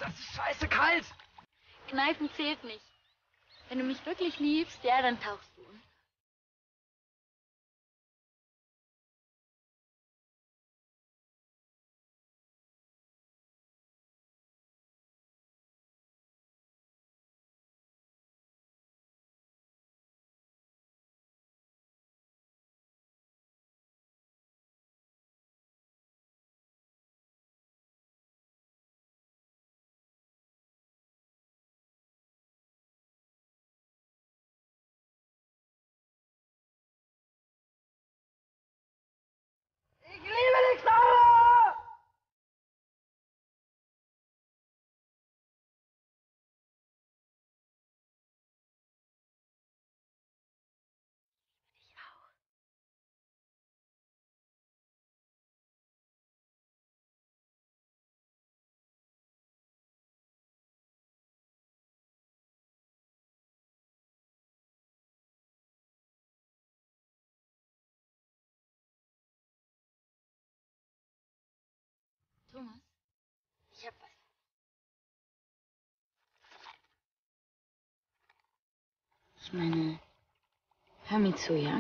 Das ist scheiße kalt. Kneifen zählt nicht. Wenn du mich wirklich liebst, ja, dann tauchst du. Ich liebe dich, Sarah! Ich auch. Thomas, ich hab was. Ich meine, hör mir zu, ja?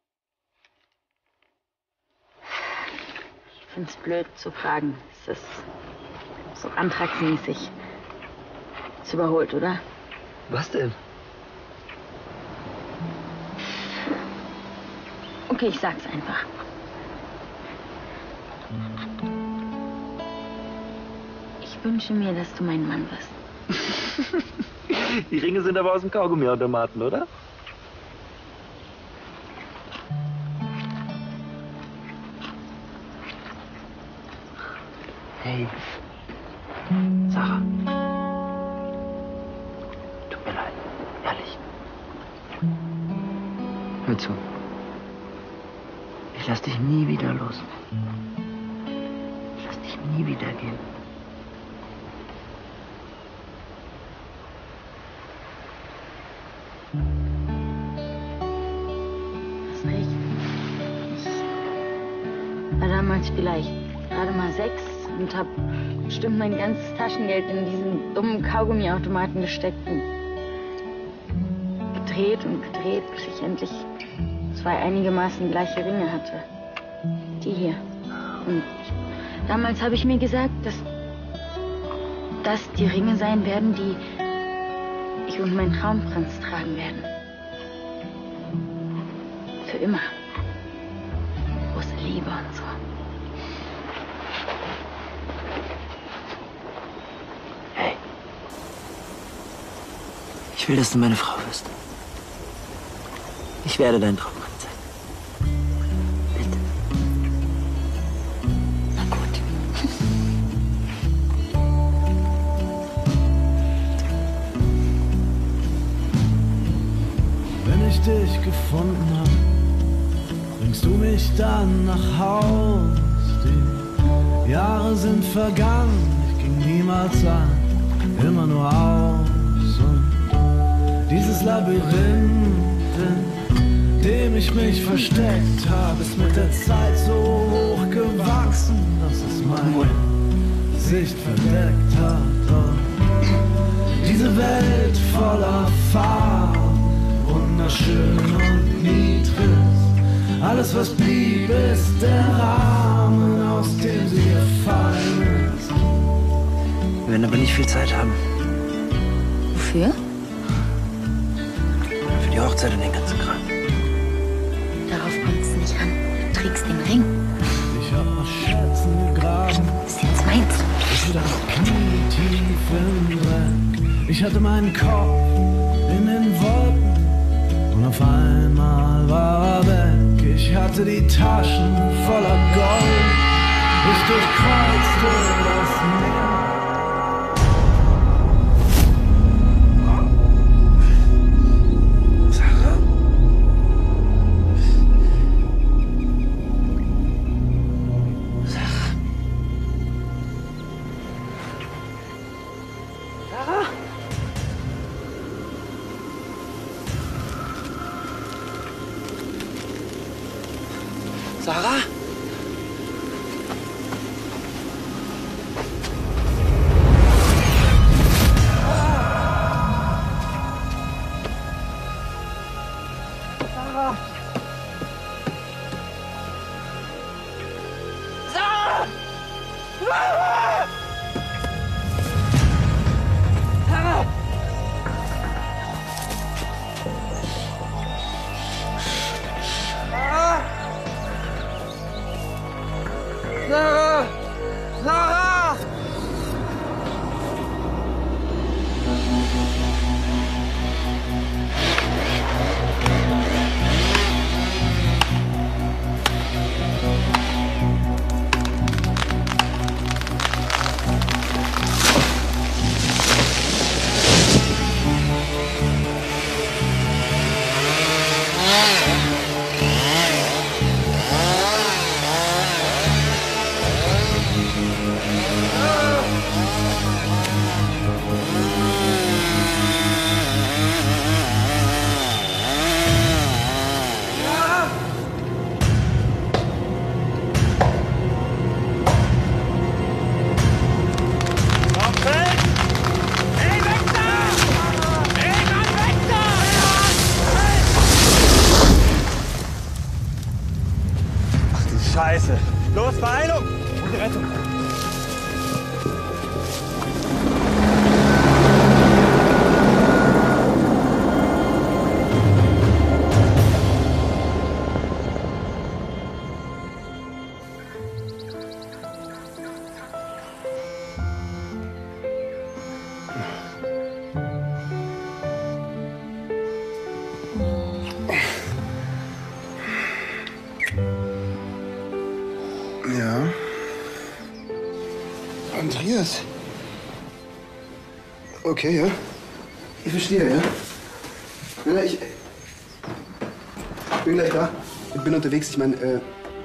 Ich find's blöd zu fragen. Es ist so antragsmäßig. Ist überholt, oder? Was denn? Okay, ich sag's einfach. Ich wünsche mir, dass du mein Mann wirst. Die Ringe sind aber aus dem Kaugummiautomaten, oder? Hey. Sarah. Tut mir leid. Ehrlich. Hör zu. Ich lass dich nie wieder los. Ich lass dich nie wieder gehen. Hast recht. Ich war damals vielleicht gerade mal 6 und hab bestimmt mein ganzes Taschengeld in diesen dummen Kaugummiautomaten gesteckt und gedreht, bis ich endlich 2 einigermaßen gleiche Ringe hatte. Die hier. Und damals habe ich mir gesagt, dass das die Ringe sein werden, die ich und mein Traumprinz tragen werden. Für immer. Große Liebe und so. Hey. Ich will, dass du meine Frau wirst. Ich werde dein Traumprinz sein. Bitte. Na gut. Wenn ich dich gefunden habe, bringst du mich dann nach Haus. Die Jahre sind vergangen, ich ging niemals an, immer nur aus. Und dieses Labyrinth, in dem ich mich versteckt habe, ist mit der Zeit so hoch gewachsen, dass es mein Gesicht verdeckt hat. Und diese Welt voller Farben, wunderschön und niedrig, alles was blieb ist der Rahmen, aus dem sie gefallen ist. Wir werden aber nicht viel Zeit haben. Wofür? Für die Hochzeit und den ganzen Kram. Darauf kommt es nicht an. Du trägst den Ring. Ich hab nach Schätzen gegraben, Das ist jetzt meins. bis das Knie tief im Dreck. Ich hatte meinen Kopf in den Wolken und auf einmal war er weg. Ich hatte die Taschen voller Gold, ich durchkreuzte das Meer. Sarah? Sarah? Sarah? Sarah? Scheiße. Los, Beeilung! Und die Rettung. Ja. Andreas. Okay, ja. Ich verstehe, ja. Ja, ich bin gleich da. Ich bin unterwegs. Ich meine,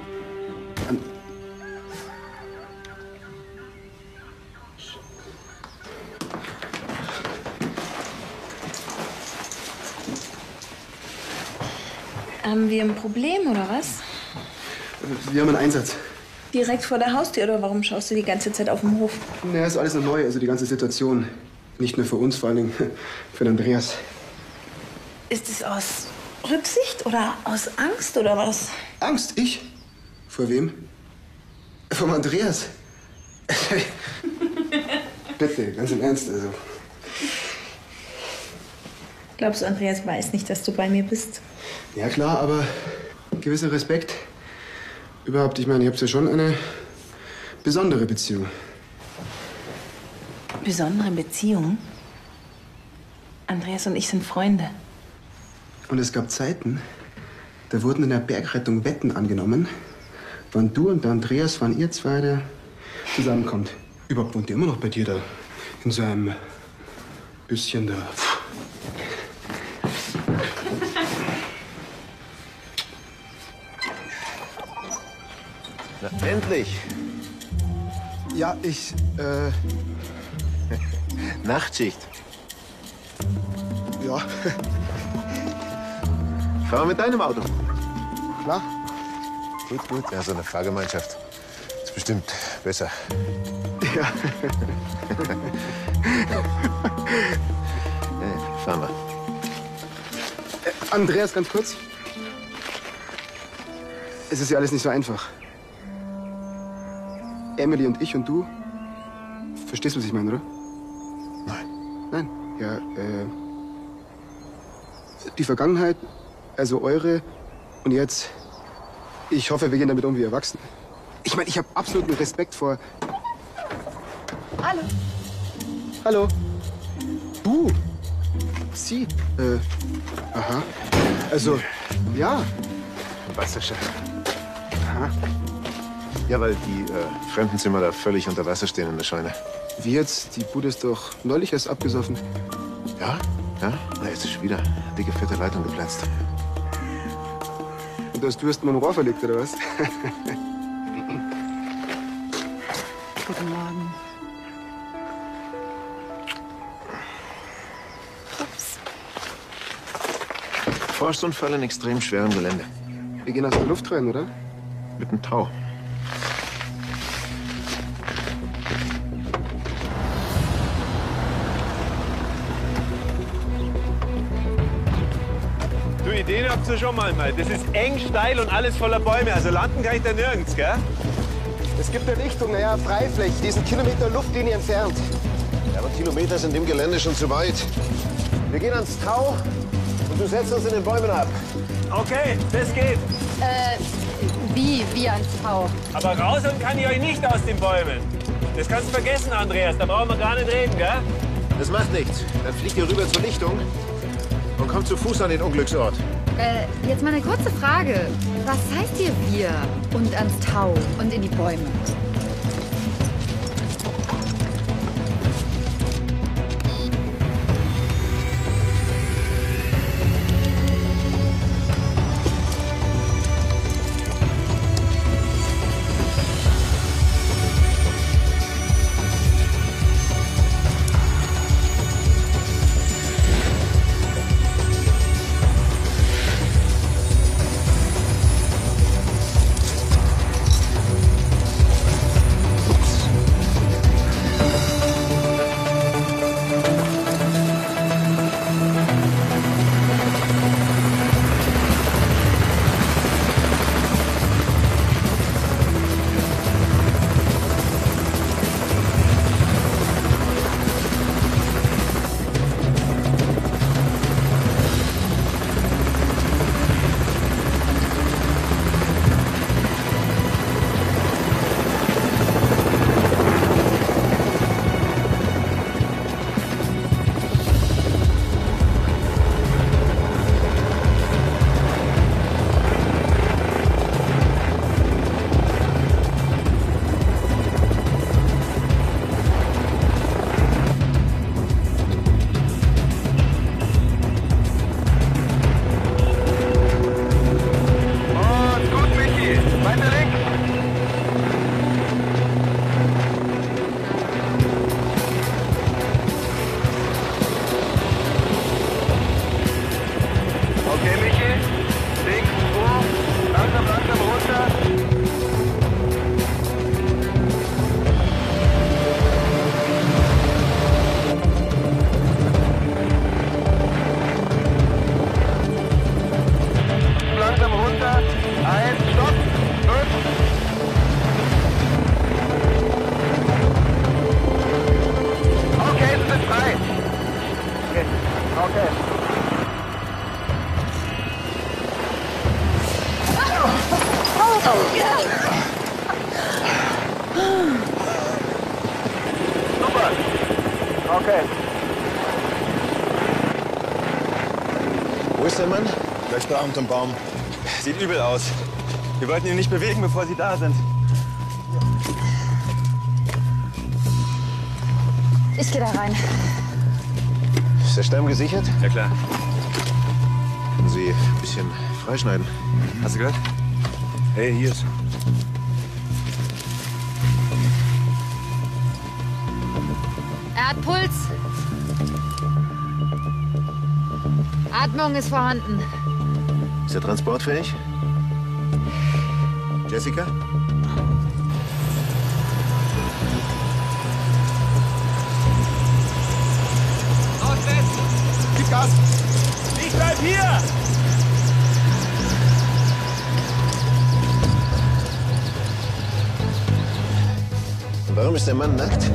Haben wir ein Problem, oder was? wir haben einen Einsatz. Direkt vor der Haustür, oder warum schaust du die ganze Zeit auf den Hof? Naja, ist alles noch neu, also die ganze Situation. Nicht nur für uns, vor allen Dingen für den Andreas. Ist es aus Rücksicht oder aus Angst, oder was? Angst? Ich? Vor wem? Vom Andreas. Bitte, ganz im Ernst, also. Glaubst du, Andreas weiß nicht, dass du bei mir bist? Ja, klar, aber gewisser Respekt. Überhaupt, ich meine, ihr habt ja schon eine besondere Beziehung. Besondere Beziehung? Andreas und ich sind Freunde. Und es gab Zeiten, da wurden in der Bergrettung Wetten angenommen, wann du und der Andreas, wann ihr zwei da zusammenkommt. Überhaupt wohnt ihr immer noch bei dir da, in so einem bisschen da. Na, endlich! Ja, Nachtschicht. ja, Fahren wir mit deinem Auto. klar. Gut, gut. Ja, so eine Fahrgemeinschaft ist bestimmt besser. Ja. Fahren wir. Andreas, ganz kurz. Es ist ja alles nicht so einfach. Emily und ich und du. Verstehst du, was ich meine, oder? Nein. Nein. Ja, die Vergangenheit, also eure und jetzt. Ich hoffe, wir gehen damit um wie Erwachsene. Ich meine, ich habe absoluten Respekt vor. Hallo. Hallo. Du. Sie. Aha. Also, ja. Wasserschacht. Aha. Ja, weil die Fremdenzimmer da völlig unter Wasser stehen in der Scheune. Wie jetzt? Die Bude ist doch neulich erst abgesoffen. Ja? Ja? Na, jetzt ist schon wieder eine dicke, fette Leitung geplatzt. Und du hast mir ein Rohr verlegt, oder was? Guten Morgen. Ups. Forstunfall in extrem schwerem Gelände. Wir gehen aus der Luft rein, oder? Mit einem Tau. Du, Ideen habt ihr schon mal. Das ist eng, steil und alles voller Bäume. Also landen kann ich da nirgends, gell? Es gibt eine Lichtung, naja, Freifläche, diesen Kilometer Luftlinie entfernt. Ja, aber Kilometer sind im Gelände schon zu weit. Wir gehen ans Tau und du setzt uns in den Bäumen ab. Okay, das geht. Wie ans Tau? Aber rausholen kann ich euch nicht aus den Bäumen. Das kannst du vergessen, Andreas. Da brauchen wir gar nicht reden, gell? Das macht nichts. Dann fliegt ihr rüber zur Lichtung und kommt zu Fuß an den Unglücksort. Jetzt mal eine kurze Frage. Was heißt hier wir und ans Tau und in die Bäume? Okay. Wo ist der Mann? Gleich da unterm Baum. Sieht übel aus. Wir wollten ihn nicht bewegen, bevor Sie da sind. Ich gehe da rein. Ist der Stamm gesichert? Ja, klar. Können Sie ein bisschen freischneiden? Hast du gehört? Hey, hier ist. Er hat Puls. Atmung ist vorhanden. Ist er transportfähig? Jessica? Auswärts! Gib Gas! Ich bleib hier! Und warum ist der Mann nackt?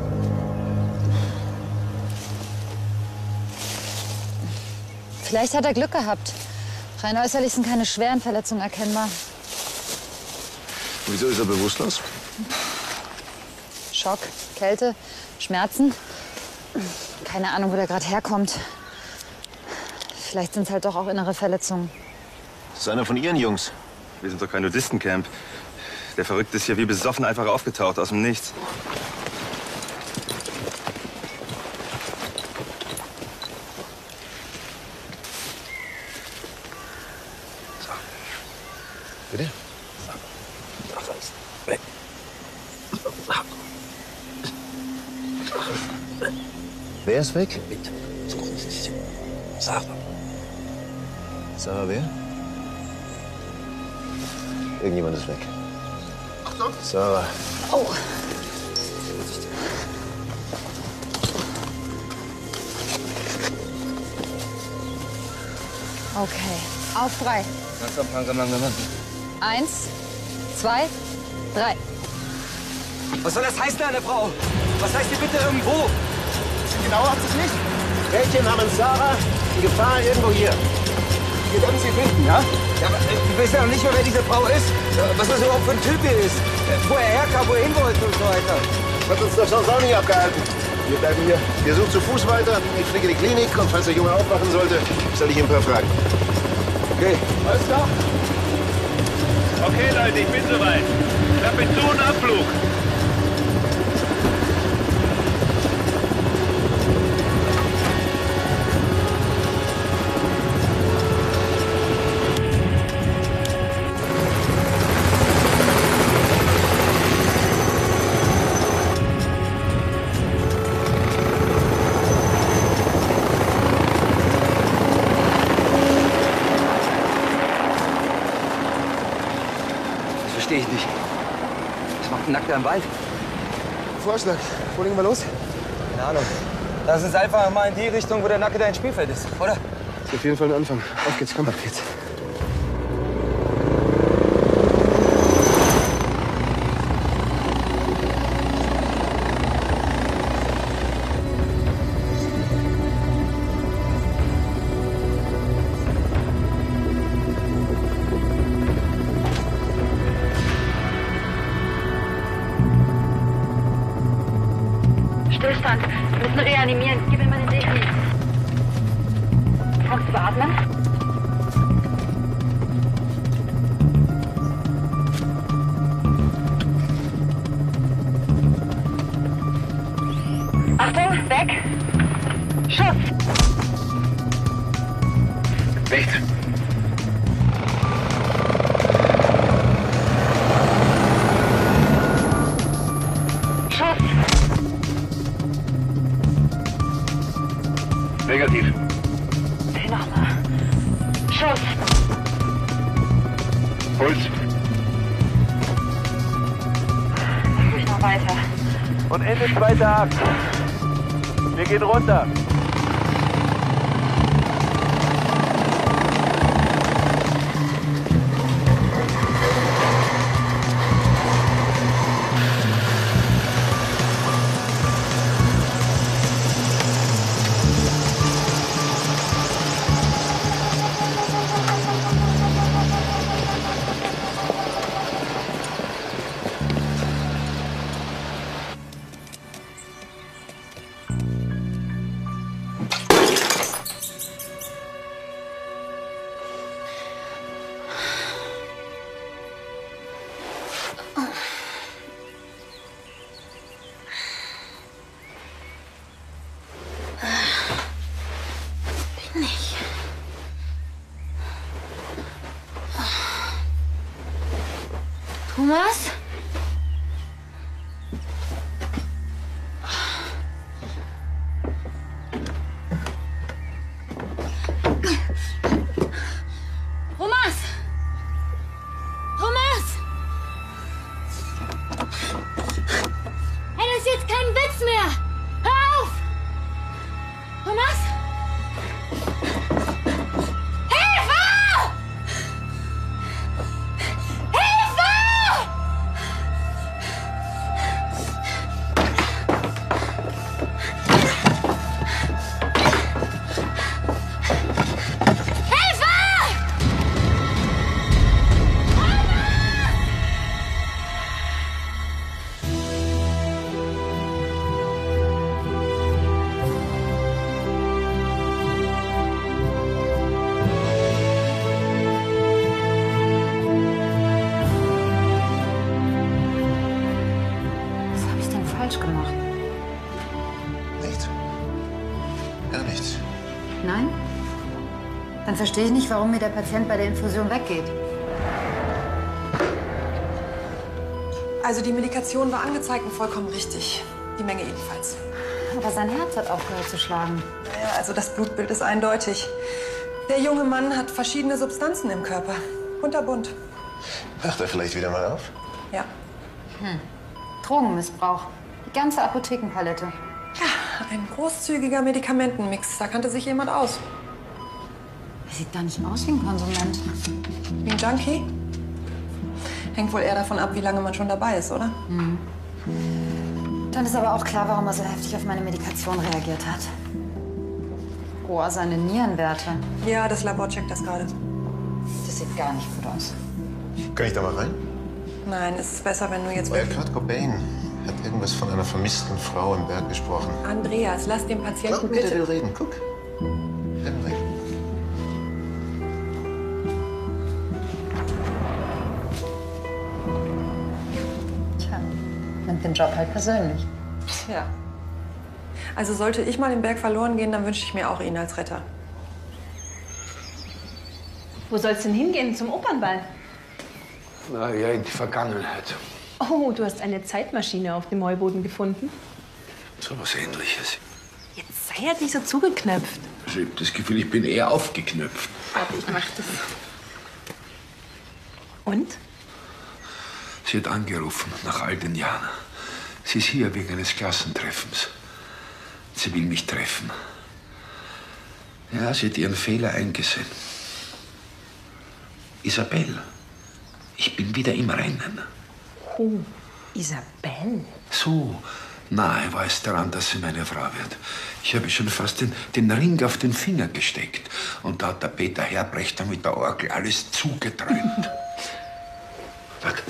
Vielleicht hat er Glück gehabt. Rein äußerlich sind keine schweren Verletzungen erkennbar. Wieso ist er bewusstlos? Schock, Kälte, Schmerzen. Keine Ahnung, wo der gerade herkommt. Vielleicht sind es halt doch auch innere Verletzungen. Das ist einer von Ihren Jungs. Wir sind doch kein Nudistencamp. Der Verrückte ist hier wie besoffen einfach aufgetaucht, aus dem Nichts. Bitte? Wer ist weg? Sarah. Sarah wer? Irgendjemand ist weg. Achtung! Sarah. Oh. Okay, auf 3. Langsam. 1, 2, 3. Was soll das heißen, eine Frau? Was heißt hier bitte irgendwo? Genau hat es nicht. Mädchen namens Sarah, die Gefahr irgendwo hier. Wir werden sie finden, ja? Ja, aber, du weißt ja noch nicht mal, wer diese Frau ist. Was das überhaupt für ein Typ hier ist. Wo er herkam, wo er hin wollte und so weiter. Hat uns das sonst auch nicht abgehalten. Wir bleiben hier. Ihr sucht zu Fuß weiter. Ich fliege in die Klinik und falls der Junge aufwachen sollte, stelle ich ihm ein paar Fragen. Okay. Alles klar? Okay, Leute, ich bin soweit. Klappe zu und Abflug. Verstehe ich nicht. Was macht ein Nackter im Wald? Vorschlag. Wo legen wir los? Keine Ahnung. Lass uns einfach mal in die Richtung, wo der Nackte ein Spielfeld ist, oder? Das ist auf jeden Fall ein Anfang. Auf geht's, komm. Auf geht's. Stillstand. Wir müssen reanimieren. Gib mir mal den Defi. Kannst du beatmen? Achtung, weg. Schuss. Weg. Schuss. Negativ. Okay, nochmal. Schuss. Puls. Ruhig noch weiter. Und Ende zweiter Akt. Wir gehen runter. geht nicht. Thomas? Thomas! Thomas! Hey, das ist jetzt kein Witz mehr! Hör auf! Thomas? Hilfe! Hilfe! Was habe ich denn falsch gemacht? Nichts. Gar nichts. Nein? Dann verstehe ich nicht, warum mir der Patient bei der Infusion weggeht. Also die Medikation war angezeigt und vollkommen richtig. Die Menge ebenfalls. Aber sein Herz hat aufgehört zu schlagen. Naja, also das Blutbild ist eindeutig. Der junge Mann hat verschiedene Substanzen im Körper. Kunterbunt. Wacht er vielleicht wieder mal auf? Ja. Drogenmissbrauch. Die ganze Apothekenpalette. Ein großzügiger Medikamentenmix. Da kannte sich jemand aus. Er sieht gar nicht aus wie ein Konsument. Wie ein Junkie? Hängt wohl eher davon ab, wie lange man schon dabei ist, oder? Dann ist aber auch klar, warum er so heftig auf meine Medikation reagiert hat. Oh, seine Nierenwerte. Ja, das Labor checkt das gerade. Das sieht gar nicht gut aus. Kann ich da mal rein? Nein, es ist besser, wenn du jetzt... Kurt Cobain hat irgendwas von einer vermissten Frau im Berg gesprochen. Andreas, lass den Patienten Glaub mir, der will bitte... reden. Guck. Der will reden. Tja, nimmt den Job halt persönlich. Ja. Also sollte ich mal im Berg verloren gehen, dann wünsche ich mir auch ihn als Retter. Wo soll's denn hingehen? Zum Opernball? Na ja, in die Vergangenheit. Oh, du hast eine Zeitmaschine auf dem Heuboden gefunden. So was Ähnliches. Jetzt sei halt nicht so zugeknöpft. Also ich habe das Gefühl, ich bin eher aufgeknöpft. Warte, ich mach das. Und? Sie hat angerufen, nach all den Jahren. Sie ist hier wegen eines Klassentreffens. Sie will mich treffen. Ja, sie hat ihren Fehler eingesehen. Isabel, ich bin wieder im Rennen. Oh, Isabel. So nahe war es daran, dass sie meine Frau wird. Ich habe schon fast den Ring auf den Finger gesteckt. Und da hat der Peter Herbrechter mit der Orgel alles zugeträumt. Warte.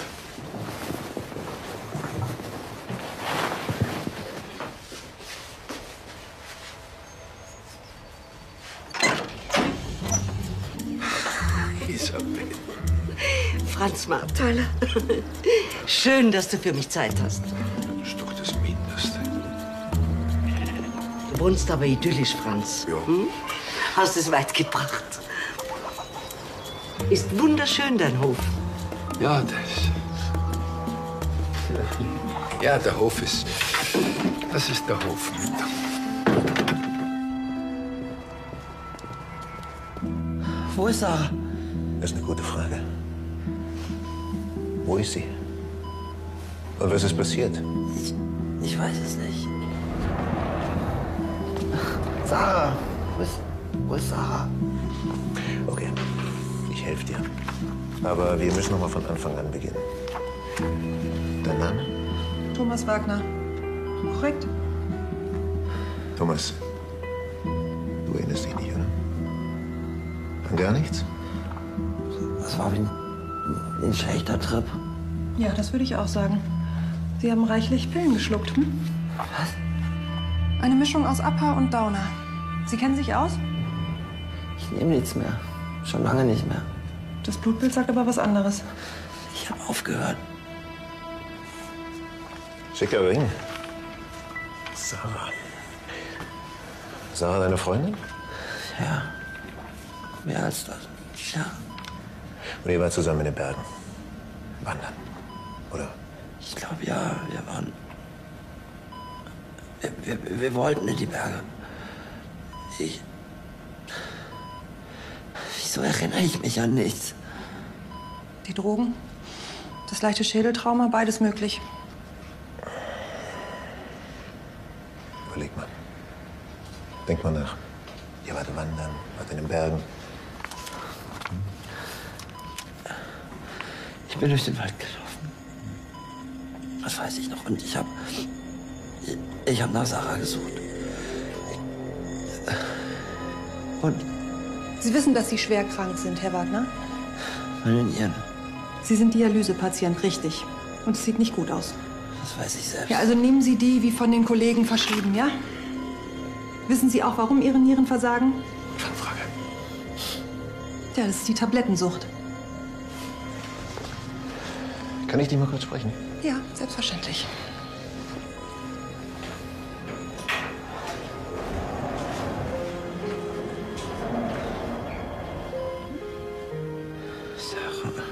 Isabel. Franz Markthaler. Schön, dass du für mich Zeit hast. Das ist doch das Mindeste. Du wohnst aber idyllisch, Franz. Ja. Hm? Hast es weit gebracht. Ist wunderschön, dein Hof. Ja, ja, der Hof ist... Das ist der Hof. Wo ist Sarah? Das ist eine gute Frage. Wo ist sie? Und was ist passiert? Ich weiß es nicht. Sarah! Wo ist Sarah? Okay, ich helfe dir. Aber wir müssen noch mal von Anfang an beginnen. Dein Name? Thomas Wagner. Korrekt. Thomas, du erinnerst dich nicht, oder? An gar nichts? Das war wie ein schlechter Trip. Ja, das würde ich auch sagen. Sie haben reichlich Pillen geschluckt, hm? Was? Eine Mischung aus Upper und Downer. Sie kennen sich aus? Ich nehme nichts mehr. Schon lange nicht mehr. Das Blutbild sagt aber was anderes. Ich habe aufgehört. Schicker Ring. Sarah. Sarah, deine Freundin? Ja. Mehr als das. Ja. Und ihr wart zusammen in den Bergen? Wandern? Oder? Ich glaube, ja. Wir waren... Wir wollten in die Berge. Wieso erinnere ich mich an nichts? Die Drogen, das leichte Schädeltrauma, beides möglich. Überleg mal. Denk mal nach. Ihr wart wandern, wart in den Bergen. Ich bin durch den Wald gelaufen. Das weiß ich noch. Und ich hab nach Sarah gesucht. Und? Sie wissen, dass Sie schwer krank sind, Herr Wagner? Meine Nieren. Sie sind Dialysepatient, richtig. Und es sieht nicht gut aus. Das weiß ich selbst. Ja, also nehmen Sie die wie von den Kollegen verschrieben, ja? Wissen Sie auch, warum Ihre Nieren versagen? Fangfrage. Ja, das ist die Tablettensucht. Kann ich dich mal kurz sprechen? Ja, selbstverständlich. Sarah.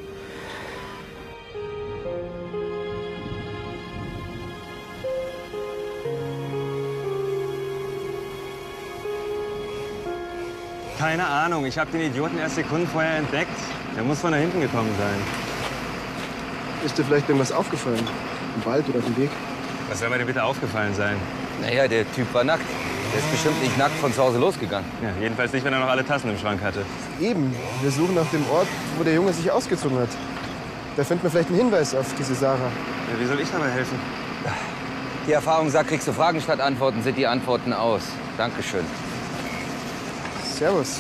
Keine Ahnung, ich habe den Idioten erst Sekunden vorher entdeckt. Der muss von da hinten gekommen sein. Ist dir vielleicht irgendwas aufgefallen? Im Wald oder auf dem Weg? Was soll mir denn bitte aufgefallen sein? Naja, der Typ war nackt. Der ist bestimmt nicht nackt von zu Hause losgegangen. Ja, jedenfalls nicht, wenn er noch alle Tassen im Schrank hatte. Eben. Wir suchen nach dem Ort, wo der Junge sich ausgezogen hat. Da finden wir vielleicht einen Hinweis auf diese Sarah. Ja, wie soll ich dabei helfen? Die Erfahrung sagt, kriegst du Fragen statt Antworten, sind die Antworten aus. Dankeschön. Servus.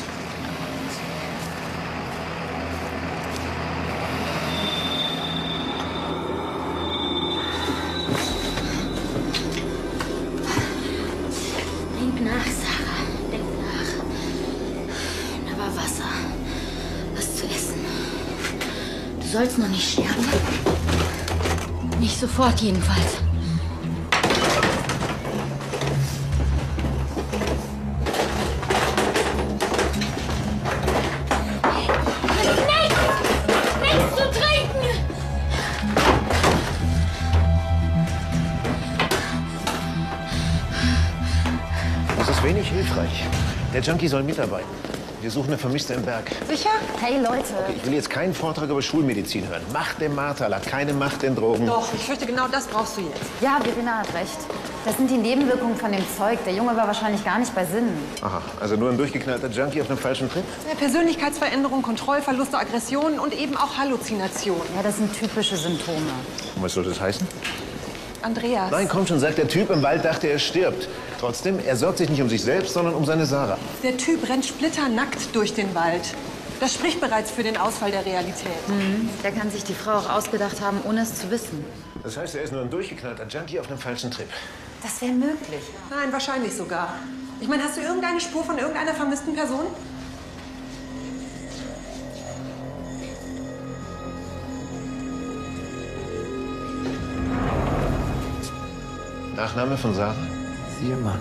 Denk nach, Sarah. Denk nach. Da war Wasser. Was zu essen. Du sollst noch nicht sterben. Nicht sofort jedenfalls. Nichts zu trinken! Das ist wenig hilfreich. Der Junkie soll mitarbeiten. Wir suchen eine Vermisste im Berg. Sicher? Hey, Leute. Ich will jetzt keinen Vortrag über Schulmedizin hören. Macht den Marterler, keine Macht den Drogen. Doch, ich fürchte, genau das brauchst du jetzt. Ja, Verena hat recht. Das sind die Nebenwirkungen von dem Zeug. Der Junge war wahrscheinlich gar nicht bei Sinnen. Aha, also nur ein durchgeknallter Junkie auf einem falschen Trip? Ja, Persönlichkeitsveränderung, Kontrollverluste, Aggressionen und eben auch Halluzinationen. Ja, das sind typische Symptome. Und was soll das heißen? Andreas. Nein, komm schon, sagt der Typ im Wald, dachte er stirbt. Trotzdem, er sorgt sich nicht um sich selbst, sondern um seine Sarah. Der Typ rennt splitternackt durch den Wald. Das spricht bereits für den Ausfall der Realität. Mhm. Der kann sich die Frau auch ausgedacht haben, ohne es zu wissen. Das heißt, er ist nur ein durchgeknallter Junkie auf einem falschen Trip. Das wäre möglich. Nein, wahrscheinlich sogar. Ich meine, hast du irgendeine Spur von irgendeiner vermissten Person? Nachname von Sarah? Sielmann.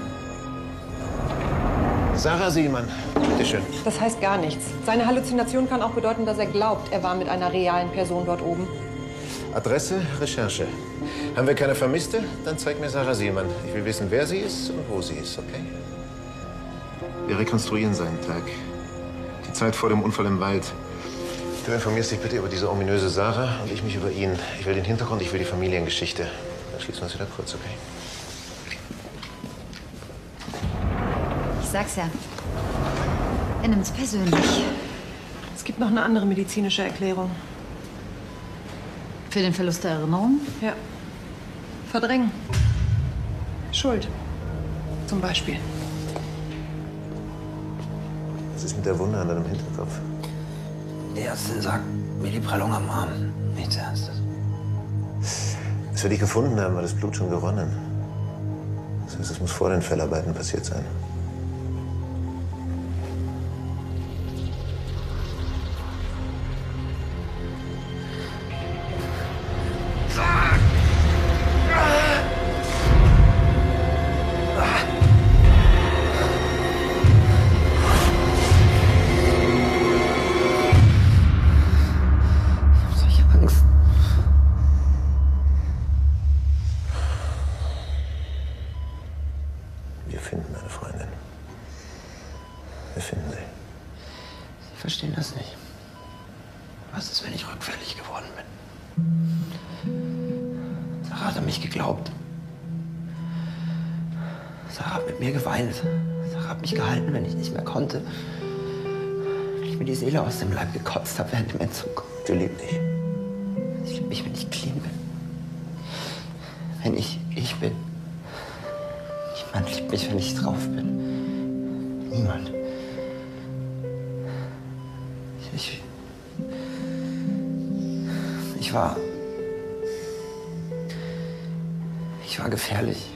Sarah Sielmann. Bitte schön. Das heißt gar nichts. Seine Halluzination kann auch bedeuten, dass er glaubt, er war mit einer realen Person dort oben. Adresse, Recherche. Haben wir keine Vermisste? Dann zeig mir Sarah Sielmann. Ich will wissen, wer sie ist und wo sie ist, okay? Wir rekonstruieren seinen Tag. Die Zeit vor dem Unfall im Wald. Du informierst dich bitte über diese ominöse Sarah und ich mich über ihn. Ich will den Hintergrund, ich will die Familiengeschichte. Dann schließen wir uns wieder kurz, okay? Ich sag's ja. Er nimmt's persönlich. Es gibt noch eine andere medizinische Erklärung. Für den Verlust der Erinnerung? Ja. Verdrängen. Schuld. Zum Beispiel. Was ist mit der Wunde an deinem Hinterkopf? Die Ärztin sagt, mir die Prellung am Arm. Nichts Ernstes. Als wir dich gefunden haben, war das Blut schon geronnen. Das heißt, es muss vor den Fellarbeiten passiert sein. Sie verstehen das nicht. Was ist, wenn ich rückfällig geworden bin? Sarah hat an mich geglaubt. Sarah hat mit mir geweint. Sarah hat mich gehalten, wenn ich nicht mehr konnte. Wenn ich mir die Seele aus dem Leib gekotzt habe während dem Entzug. Sie liebt dich. Sie liebt mich, wenn ich clean bin. Wenn ich bin. Niemand liebt mich, wenn ich drauf bin. Niemand. Ich war gefährlich.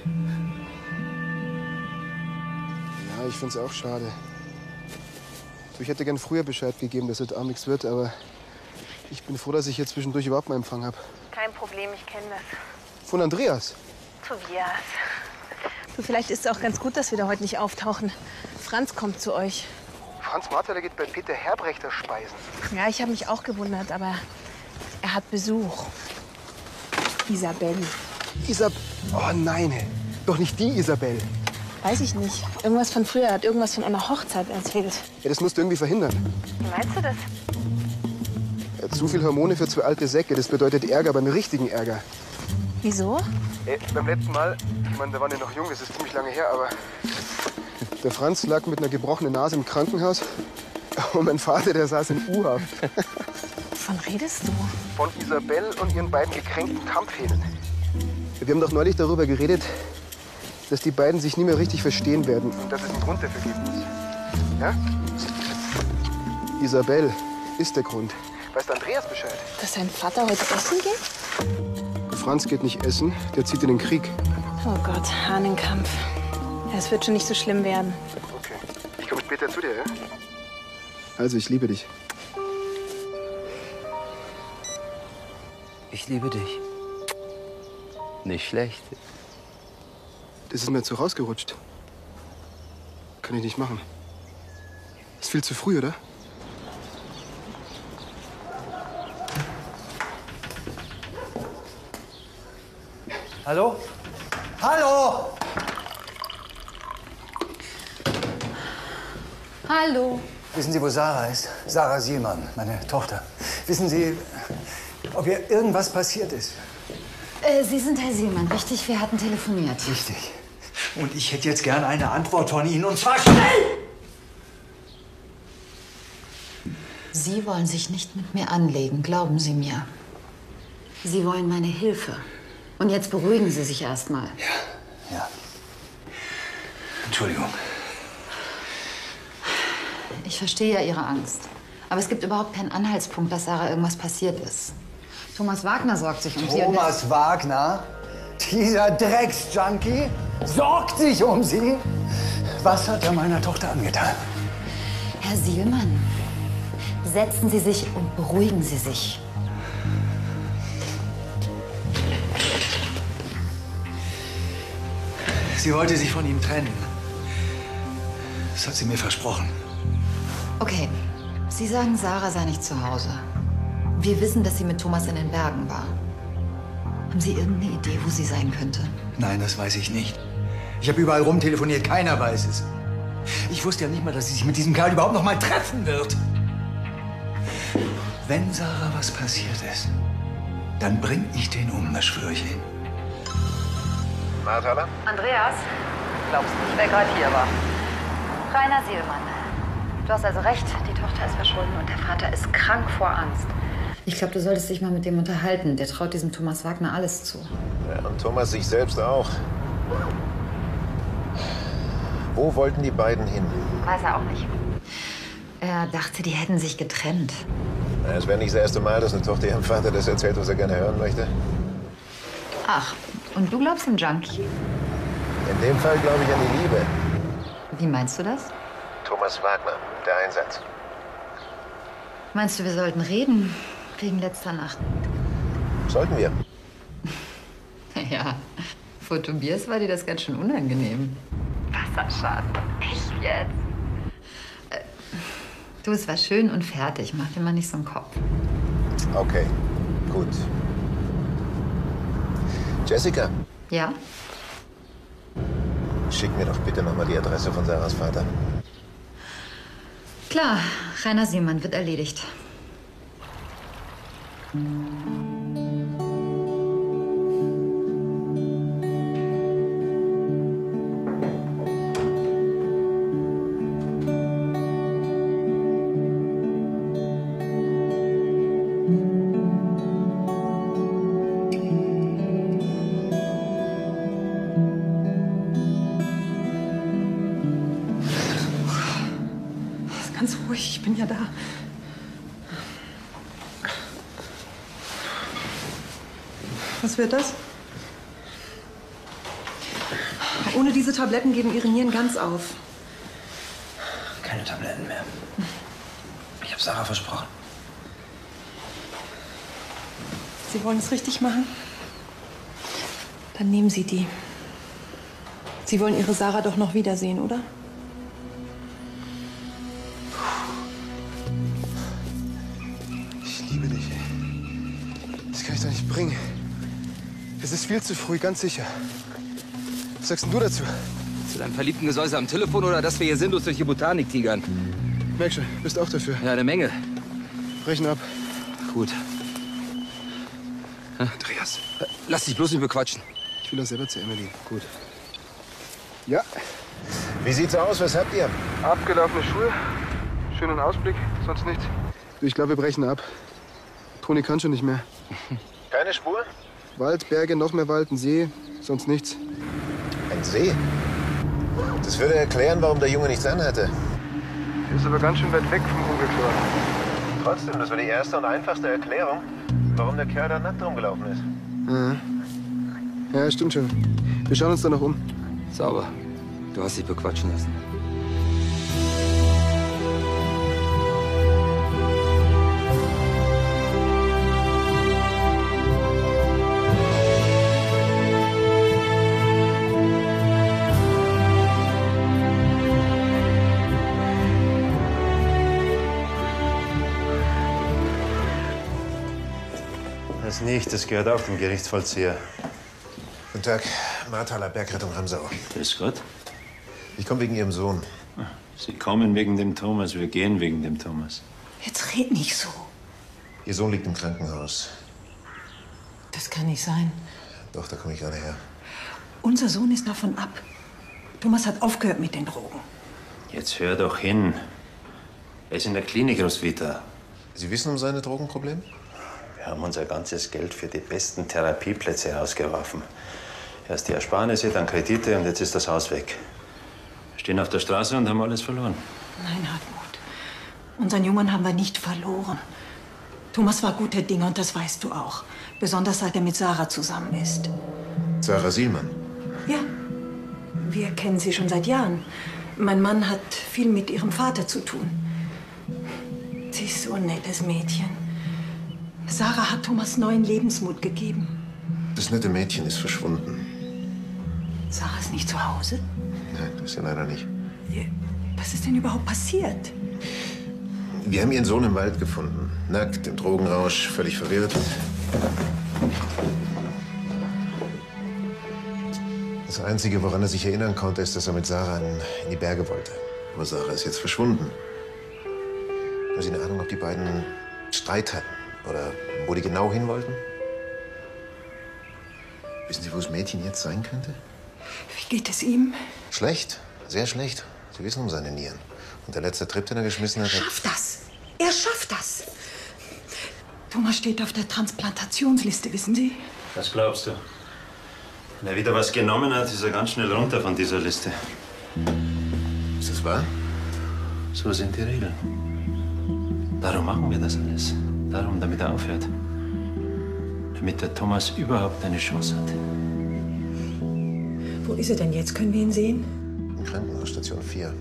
Ja, ich find's auch schade. Ich hätte gern früher Bescheid gegeben, dass es auch nichts wird, aber ich bin froh, dass ich hier zwischendurch überhaupt mal Empfang habe. Kein Problem, ich kenne das. Von Andreas? Tobias. Du, vielleicht ist es auch ganz gut, dass wir da heute nicht auftauchen. Franz kommt zu euch. Franz Marthaler geht bei Peter Herbrechter speisen. Ja, ich habe mich auch gewundert, aber er hat Besuch. Isabelle. Oh nein, doch nicht die Isabel. Weiß ich nicht. Irgendwas von früher, hat irgendwas von einer Hochzeit erzählt. Ja, das musst du irgendwie verhindern. Wie meinst du das? Ja, zu viel Hormone für 2 alte Säcke, das bedeutet Ärger, aber einen richtigen Ärger. Wieso? Beim letzten Mal, ich meine, da waren ja noch jung, das ist ziemlich lange her, aber der Franz lag mit einer gebrochenen Nase im Krankenhaus und mein Vater, der saß in U-Haft. Wovon redest du? Von Isabel und ihren beiden gekränkten Kampfhähnen. Wir haben doch neulich darüber geredet, dass die beiden sich nie mehr richtig verstehen werden und dass es einen Grund dafür geben muss. Ja? Isabel ist der Grund. Weiß der Andreas Bescheid? Dass sein Vater heute essen geht? Franz geht nicht essen, der zieht in den Krieg. Oh Gott, Hahnenkampf. Ja, es wird schon nicht so schlimm werden. Okay. Ich komme später zu dir, ja? Also, ich liebe dich. Ich liebe dich. Nicht schlecht. Das ist mir zu rausgerutscht. Kann ich nicht machen. Ist viel zu früh, oder? Hallo? Hallo! Hallo. Wissen Sie, wo Sarah ist? Sarah Sielmann, meine Tochter. Wissen Sie, ob ihr irgendwas passiert ist? Sie sind Herr Sielmann, richtig? Wir hatten telefoniert. Richtig. Und ich hätte jetzt gern eine Antwort von Ihnen, und zwar schnell! Sie wollen sich nicht mit mir anlegen, glauben Sie mir. Sie wollen meine Hilfe. Und jetzt beruhigen Sie sich erst mal. Ja. Entschuldigung. Ich verstehe ja Ihre Angst. Aber es gibt überhaupt keinen Anhaltspunkt, dass Sarah irgendwas passiert ist. Thomas Wagner sorgt sich um Sie. Thomas Wagner? Dieser Drecksjunkie sorgt sich um Sie? Was hat er meiner Tochter angetan? Herr Sielmann, setzen Sie sich und beruhigen Sie sich. Sie wollte sich von ihm trennen. Das hat sie mir versprochen. Okay, Sie sagen, Sarah sei nicht zu Hause. Wir wissen, dass sie mit Thomas in den Bergen war. Haben Sie irgendeine Idee, wo sie sein könnte? Nein, das weiß ich nicht. Ich habe überall rumtelefoniert, keiner weiß es. Ich wusste ja nicht mal, dass sie sich mit diesem Kerl überhaupt noch mal treffen wird. Wenn Sarah was passiert ist, dann bring ich den um, das schwöre ich Ihnen. Marthaler? Andreas? Glaubst nicht, wer gerade hier war? Rainer Sielmann. Du hast also recht, die Tochter ist verschwunden und der Vater ist krank vor Angst. Ich glaube, du solltest dich mal mit dem unterhalten. Der traut diesem Thomas Wagner alles zu. Ja, und Thomas sich selbst auch. Wo wollten die beiden hin? Weiß er auch nicht. Er dachte, die hätten sich getrennt. Na, es wäre nicht das erste Mal, dass eine Tochter ihrem Vater das erzählt, was er gerne hören möchte. Ach, und du glaubst an Junkie? In dem Fall glaube ich an die Liebe. Wie meinst du das? Thomas Wagner, der Einsatz. Meinst du, wir sollten reden wegen letzter Nacht? Sollten wir. Ja, vor Tobias war dir das ganz schön unangenehm. Wasserschaden. Echt jetzt? Du, es war schön und fertig. Mach dir mal nicht so einen Kopf. Okay, gut. Jessica? Ja? Schick mir doch bitte noch mal die Adresse von Sarahs Vater. Klar, Rainer Seemann wird erledigt. Ganz ruhig, ich bin ja da. Was wird das? Ohne diese Tabletten geben Ihre Nieren ganz auf. Keine Tabletten mehr. Ich habe Sarah versprochen. Sie wollen es richtig machen? Dann nehmen Sie die. Sie wollen Ihre Sarah doch noch wiedersehen, oder? Ich liebe dich. Das kann ich doch nicht bringen. Es ist viel zu früh, ganz sicher. Was sagst denn du dazu? Zu deinem verliebten Gesäuse am Telefon oder dass wir hier sinnlos durch die Botanik tigern? Merk schon, bist auch dafür. Ja, eine Menge. Brechen ab. Gut. Andreas. Lass dich bloß nicht bequatschen. Ich will auch selber zu Emily. Gut. Ja. Wie sieht's aus? Was habt ihr? Abgelaufene Schuhe, schönen Ausblick, sonst nichts. Du, ich glaube, wir brechen ab. Toni kann schon nicht mehr. Keine Spur? Wald, Berge, noch mehr Wald, ein See, sonst nichts. Ein See? Das würde erklären, warum der Junge nichts anhatte. Er ist aber ganz schön weit weg vom Unglücksort. Trotzdem, das war die erste und einfachste Erklärung, warum der Kerl da nackt rumgelaufen ist. Ja, stimmt schon. Wir schauen uns da noch um. Sauber. Du hast dich bequatschen lassen. Das nicht, das gehört auch dem Gerichtsvollzieher. Guten Tag, Marthaler Bergrettung Ramsau. Grüß Gott. Ich komme wegen Ihrem Sohn. Sie kommen wegen dem Thomas, wir gehen wegen dem Thomas. Jetzt red nicht so. Ihr Sohn liegt im Krankenhaus. Das kann nicht sein. Doch, da komme ich gerade her. Unser Sohn ist davon ab. Thomas hat aufgehört mit den Drogen. Jetzt hör doch hin. Er ist in der Klinik, Roswitha. Sie wissen um seine Drogenprobleme? Wir haben unser ganzes Geld für die besten Therapieplätze ausgeworfen. Erst die Ersparnisse, dann Kredite und jetzt ist das Haus weg. Wir stehen auf der Straße und haben alles verloren. Nein, Hartmut. Unseren Jungen haben wir nicht verloren. Thomas war guter Dinge und das weißt du auch. Besonders seit er mit Sarah zusammen ist. Sarah Sielmann? Ja. Wir kennen sie schon seit Jahren. Mein Mann hat viel mit ihrem Vater zu tun. Sie ist so ein nettes Mädchen. Sarah hat Thomas neuen Lebensmut gegeben. Das nette Mädchen ist verschwunden. Sarah ist nicht zu Hause? Nein, das ist ja leider nicht. Was ist denn überhaupt passiert? Wir haben ihren Sohn im Wald gefunden. Nackt, im Drogenrausch, völlig verwirrt. Das Einzige, woran er sich erinnern konnte, ist, dass er mit Sarah in die Berge wollte. Aber Sarah ist jetzt verschwunden. Haben Sie eine Ahnung, ob die beiden Streit hatten? Oder wo die genau hin wollten? Wissen Sie, wo das Mädchen jetzt sein könnte? Wie geht es ihm? Schlecht, sehr schlecht. Sie wissen um seine Nieren. Und der letzte Trip, den er geschmissen hat... Schafft das! Er schafft das! Thomas steht auf der Transplantationsliste, wissen Sie? Was glaubst du? Wenn er wieder was genommen hat, ist er ganz schnell runter von dieser Liste. Ist das wahr? So sind die Regeln. Darum machen wir das alles. Darum, damit er aufhört. Damit der Thomas überhaupt eine Chance hat. Wo ist er denn jetzt? Können wir ihn sehen? Im Krankenhaus, Station 4.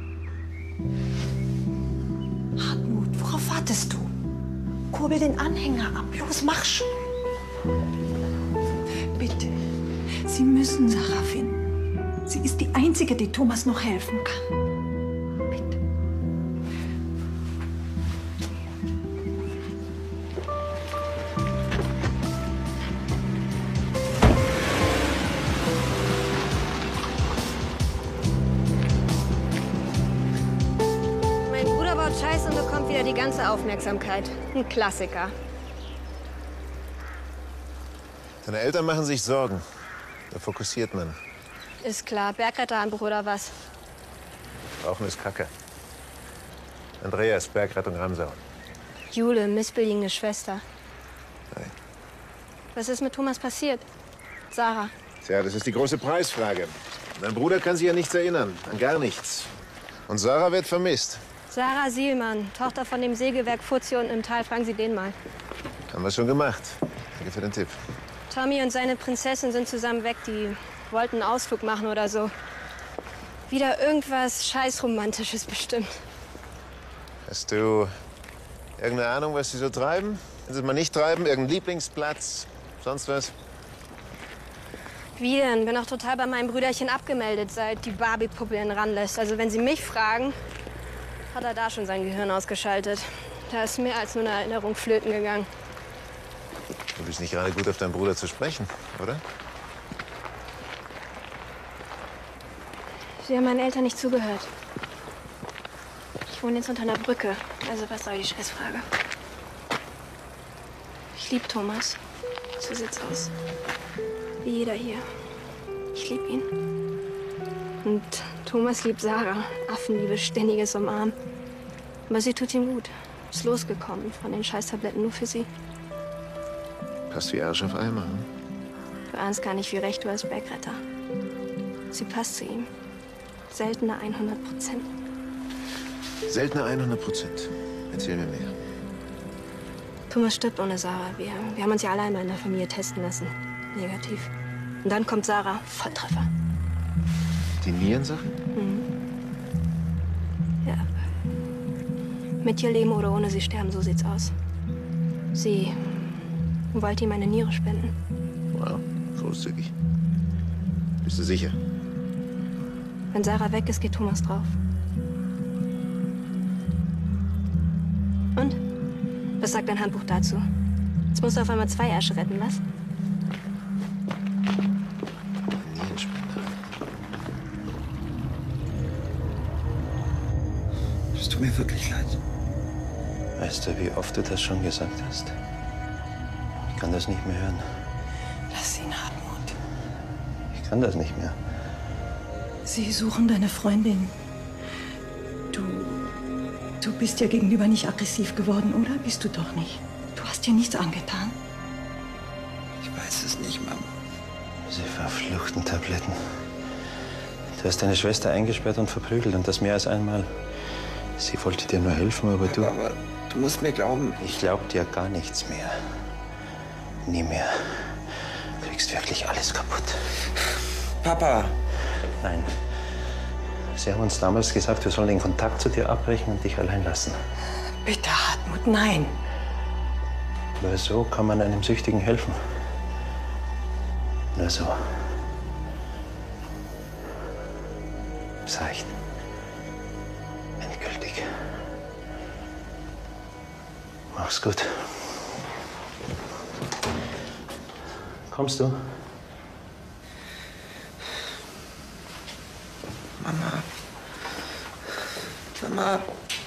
Hartmut, worauf wartest du? Kurbel den Anhänger ab. Los, mach schon. Bitte. Sie müssen Sarah finden. Sie ist die Einzige, die Thomas noch helfen kann. Scheiß und bekommt wieder die ganze Aufmerksamkeit. Ein Klassiker. Deine Eltern machen sich Sorgen. Da fokussiert man. Ist klar. Bergretteranbruch oder was? Rauchen ist Kacke. Andreas, Bergrettung Ramsau. Jule, missbilligende Schwester. Nein. Was ist mit Thomas passiert? Sarah. Tja, das ist die große Preisfrage. Dein Bruder kann sich an nichts erinnern. An gar nichts. Und Sarah wird vermisst. Sarah Sielmann, Tochter von dem Sägewerk Fuzzi unten im Tal. Fragen Sie den mal. Haben wir schon gemacht. Danke für den Tipp. Tommy und seine Prinzessin sind zusammen weg. Die wollten einen Ausflug machen oder so. Wieder irgendwas Scheißromantisches bestimmt. Hast du irgendeine Ahnung, was sie so treiben? Wenn sie es mal nicht treiben, irgendein Lieblingsplatz, sonst was? Wie denn? Bin auch total bei meinem Brüderchen abgemeldet, seit die Barbie-Puppe ihn ranlässt. Also wenn Sie mich fragen, hat er da schon sein Gehirn ausgeschaltet. Da ist mehr als nur eine Erinnerung flöten gegangen. Du bist nicht gerade gut auf deinen Bruder zu sprechen, oder? Sie haben meinen Eltern nicht zugehört. Ich wohne jetzt unter einer Brücke. Also was soll die Scheißfrage? Ich liebe Thomas. So sieht's aus. Wie jeder hier. Ich liebe ihn. Und Thomas liebt Sarah. Affenliebe, ständiges Umarmen. Aber sie tut ihm gut. Ist losgekommen von den Scheißtabletten nur für sie. Passt wie Arsch auf Eimer, hm? Du ahnst gar nicht, wie recht du als Bergretter. Sie passt zu ihm. Seltener 100%. Seltener 100%. Erzähl mir mehr. Thomas stirbt ohne Sarah. Wir haben uns ja alle einmal in der Familie testen lassen. Negativ. Und dann kommt Sarah. Volltreffer. Die Nierensache? Mhm. Ja. Mit ihr leben oder ohne sie sterben, so sieht's aus. Sie wollte ihm eine Niere spenden. Wow, großzügig. Bist du sicher? Wenn Sarah weg ist, geht Thomas drauf. Und? Was sagt dein Handbuch dazu? Jetzt musst du auf einmal 2 Ärsche retten, was? Es tut mir wirklich leid. Weißt du, wie oft du das schon gesagt hast? Ich kann das nicht mehr hören. Lass ihn, Hartmut. Ich kann das nicht mehr. Sie suchen deine Freundin. Du bist ihr gegenüber nicht aggressiv geworden, oder? Bist du doch nicht. Du hast ihr nichts angetan. Ich weiß es nicht, Mama. Diese verfluchten Tabletten. Du hast deine Schwester eingesperrt und verprügelt und das mehr als einmal. Sie wollte dir nur helfen, aber du... Aber du musst mir glauben. Ich glaub dir gar nichts mehr. Nie mehr. Du kriegst wirklich alles kaputt. Papa! Nein. Sie haben uns damals gesagt, wir sollen den Kontakt zu dir abbrechen und dich allein lassen. Bitte, Hartmut, nein. Nur so kann man einem Süchtigen helfen. Nur so. Seicht. Endgültig. Mach's gut. Kommst du? Mama. Mama.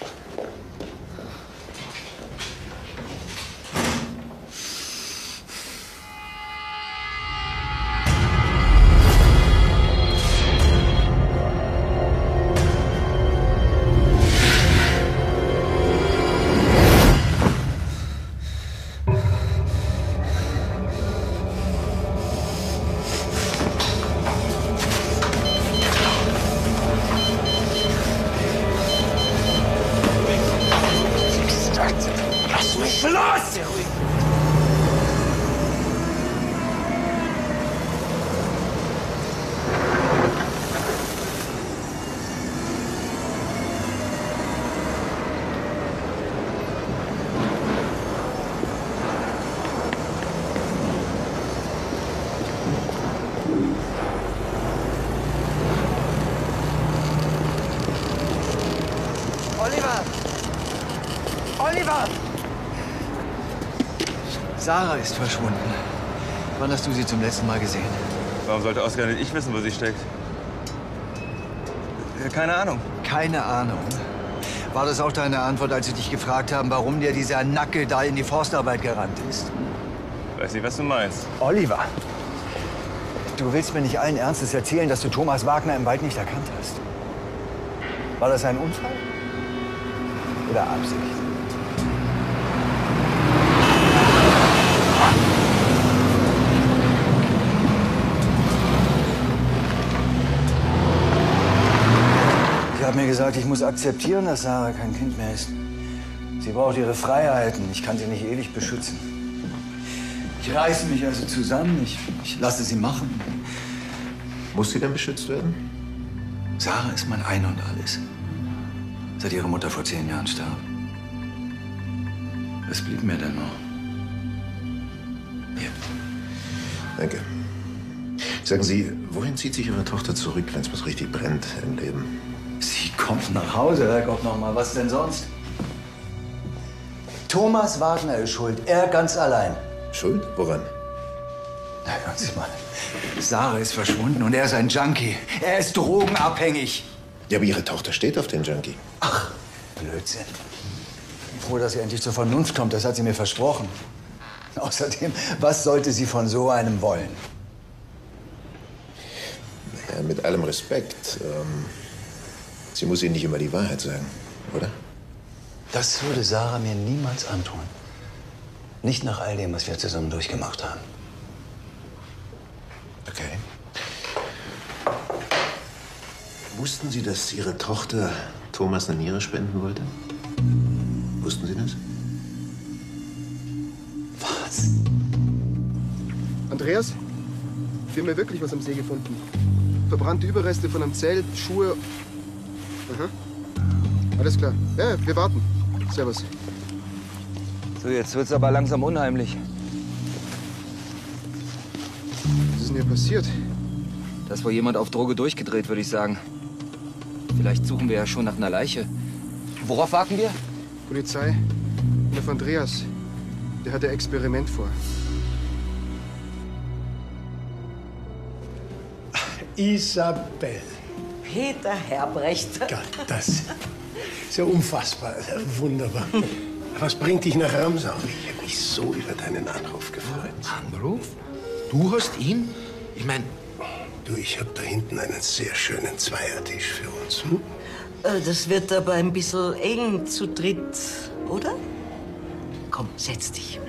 Lass mich los! Oliver! Oliver! Sarah ist verschwunden. Wann hast du sie zum letzten Mal gesehen? Warum sollte ausgerechnet ich wissen, wo sie steckt? Keine Ahnung. Keine Ahnung. War das auch deine Antwort, als sie dich gefragt haben, warum dir dieser Nacke da in die Forstarbeit gerannt ist? Weiß nicht, was du meinst. Oliver, du willst mir nicht allen Ernstes erzählen, dass du Thomas Wagner im Wald nicht erkannt hast. War das ein Unfall? Oder Absicht? Ich habe mir gesagt, ich muss akzeptieren, dass Sarah kein Kind mehr ist. Sie braucht ihre Freiheiten. Ich kann sie nicht ewig beschützen. Ich reiße mich also zusammen. Ich lasse sie machen. Muss sie denn beschützt werden? Sarah ist mein Ein und Alles. Seit ihre Mutter vor 10 Jahren starb. Was blieb mir denn noch? Hier. Danke. Sagen Sie, wohin zieht sich Ihre Tochter zurück, wenn es was richtig brennt im Leben? Sie kommt nach Hause, Herrgott noch mal. Was denn sonst? Thomas Wagner ist schuld. Er ganz allein. Schuld? Woran? Na, hören Sie mal. Sarah ist verschwunden und er ist ein Junkie. Er ist drogenabhängig. Ja, aber Ihre Tochter steht auf den Junkie. Ach, Blödsinn. Ich bin froh, dass sie endlich zur Vernunft kommt. Das hat sie mir versprochen. Außerdem, was sollte sie von so einem wollen? Ja, mit allem Respekt. Sie muss Ihnen nicht immer die Wahrheit sagen, oder? Das würde Sarah mir niemals antun. Nicht nach all dem, was wir zusammen durchgemacht haben. Okay. Wussten Sie, dass Ihre Tochter Thomas eine Niere spenden wollte? Wussten Sie das? Was? Andreas, wir haben ja wirklich was am See gefunden. Verbrannte Überreste von einem Zelt, Schuhe. Aha. Alles klar. Ja, wir warten. Servus. So, jetzt wird's aber langsam unheimlich. Was ist denn hier passiert? Da ist wohl jemand auf Droge durchgedreht, würde ich sagen. Vielleicht suchen wir ja schon nach einer Leiche. Worauf warten wir? Polizei. Auf Andreas. Der hat ein Experiment vor. Isabel. Peter Herbrecht. Gott, das ist ja unfassbar. Wunderbar. Was bringt dich nach Ramsau? Ich habe mich so über deinen Anruf gefreut. Anruf? Du hast ihn? Ich meine... Du, ich habe da hinten einen sehr schönen Zweiertisch für uns. Hm? Das wird aber ein bisschen eng zu dritt, oder? Komm, setz dich.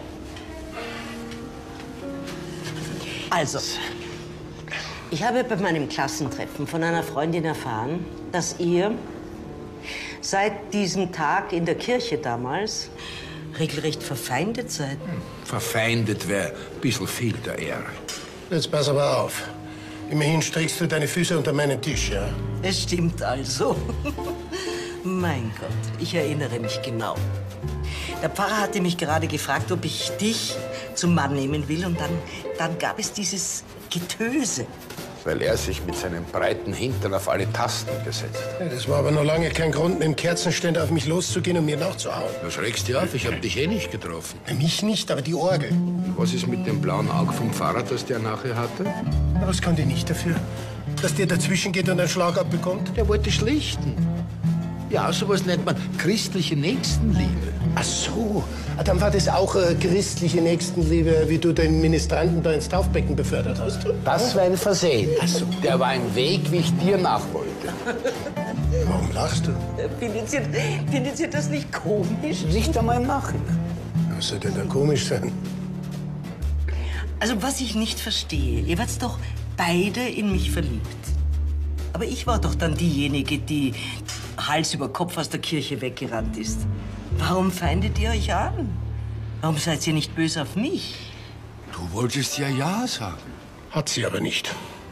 Also, ich habe bei meinem Klassentreffen von einer Freundin erfahren, dass ihr seit diesem Tag in der Kirche damals regelrecht verfeindet seid. Verfeindet wäre ein bisschen viel der Ehre. Jetzt pass aber auf. Immerhin streckst du deine Füße unter meinen Tisch, ja? Es stimmt also. Mein Gott, ich erinnere mich genau. Der Pfarrer hatte mich gerade gefragt, ob ich dich zum Mann nehmen will. Und dann gab es dieses Getöse. Weil er sich mit seinem breiten Hintern auf alle Tasten gesetzt hat. Ja, das war aber noch lange kein Grund, mit dem Kerzenständer auf mich loszugehen und mir nachzuhauen. Was regst du auf? Ich hab dich eh nicht getroffen. Mich nicht, aber die Orgel. Was ist mit dem blauen Auge vom Pfarrer, das der nachher hatte? Na, was kann der nicht dafür? Dass der dazwischen geht und einen Schlag abbekommt? Der wollte schlichten. Ja, sowas nennt man christliche Nächstenliebe. Ach so, dann war das auch christliche Nächstenliebe, wie du den Ministranten da ins Taufbecken befördert hast. Das war ein Versehen. Ach so. Der war ein Weg, wie ich dir nachwollte. Warum lachst du? Findet ihr das nicht komisch? Nicht einmal machen. Was soll denn da komisch sein? Also, was ich nicht verstehe, ihr wart doch beide in mich verliebt. Aber ich war doch dann diejenige, die Hals über Kopf aus der Kirche weggerannt ist. Warum feindet ihr euch an? Warum seid ihr nicht böse auf mich? Du wolltest ja sagen. Hat sie aber nicht.